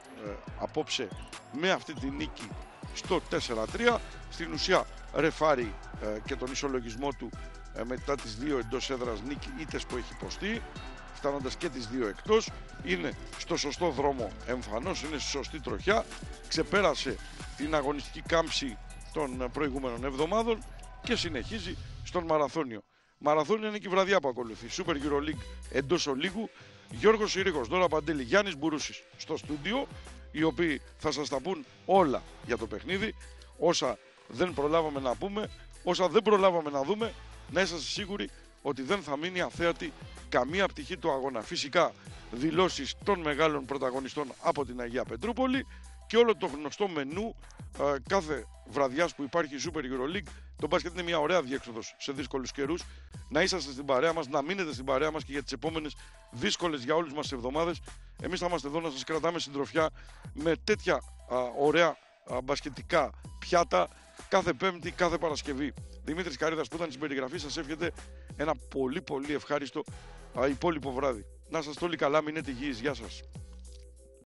απόψε με αυτή τη νίκη στο 4-3. Στην ουσία ρεφάρει και τον ισολογισμό του μετά τις 2 εντός έδρας νίκη ήττες που έχει υποστεί, φτάνοντας και τις 2 εκτός. Είναι στο σωστό δρόμο εμφανώς, είναι στη σωστή τροχιά. Ξεπέρασε την αγωνιστική κάμψη των προηγούμενων εβδομάδων και συνεχίζει στον μαραθώνιο. Μαραθώνιο είναι και η βραδιά που ακολουθεί. Super EuroLeague εντός ολίγου. Γιώργος Συρίγος, Δώρα Παντέλη, Γιάννης Μπουρούσης στο στούντιο, οι οποίοι θα σας τα πούν όλα για το παιχνίδι, όσα δεν προλάβαμε να πούμε, όσα δεν προλάβαμε να δούμε, να είσαστε σίγουροι ότι δεν θα μείνει αθέατη καμία πτυχή του αγώνα. Φυσικά δηλώσεις των μεγάλων πρωταγωνιστών από την Αγία Πετρούπολη και όλο το γνωστό μενού κάθε βραδιάς που υπάρχει η Super EuroLeague. Το μπάσκετ είναι μια ωραία διέξοδος σε δύσκολους καιρούς. Να είσαστε στην παρέα μας, να μείνετε στην παρέα μας και για τις επόμενες δύσκολες για όλους μας εβδομάδες. Εμείς θα είμαστε εδώ να σας κρατάμε συντροφιά με τέτοια ωραία μπασκετικά πιάτα κάθε Πέμπτη, κάθε Παρασκευή. Δημήτρης Καρίδας που ήταν στην περιγραφή, σας εύχεται ένα πολύ ευχάριστο υπόλοιπο βράδυ. Να είστε όλοι καλά, μείνετε υγιείς. Γεια σας.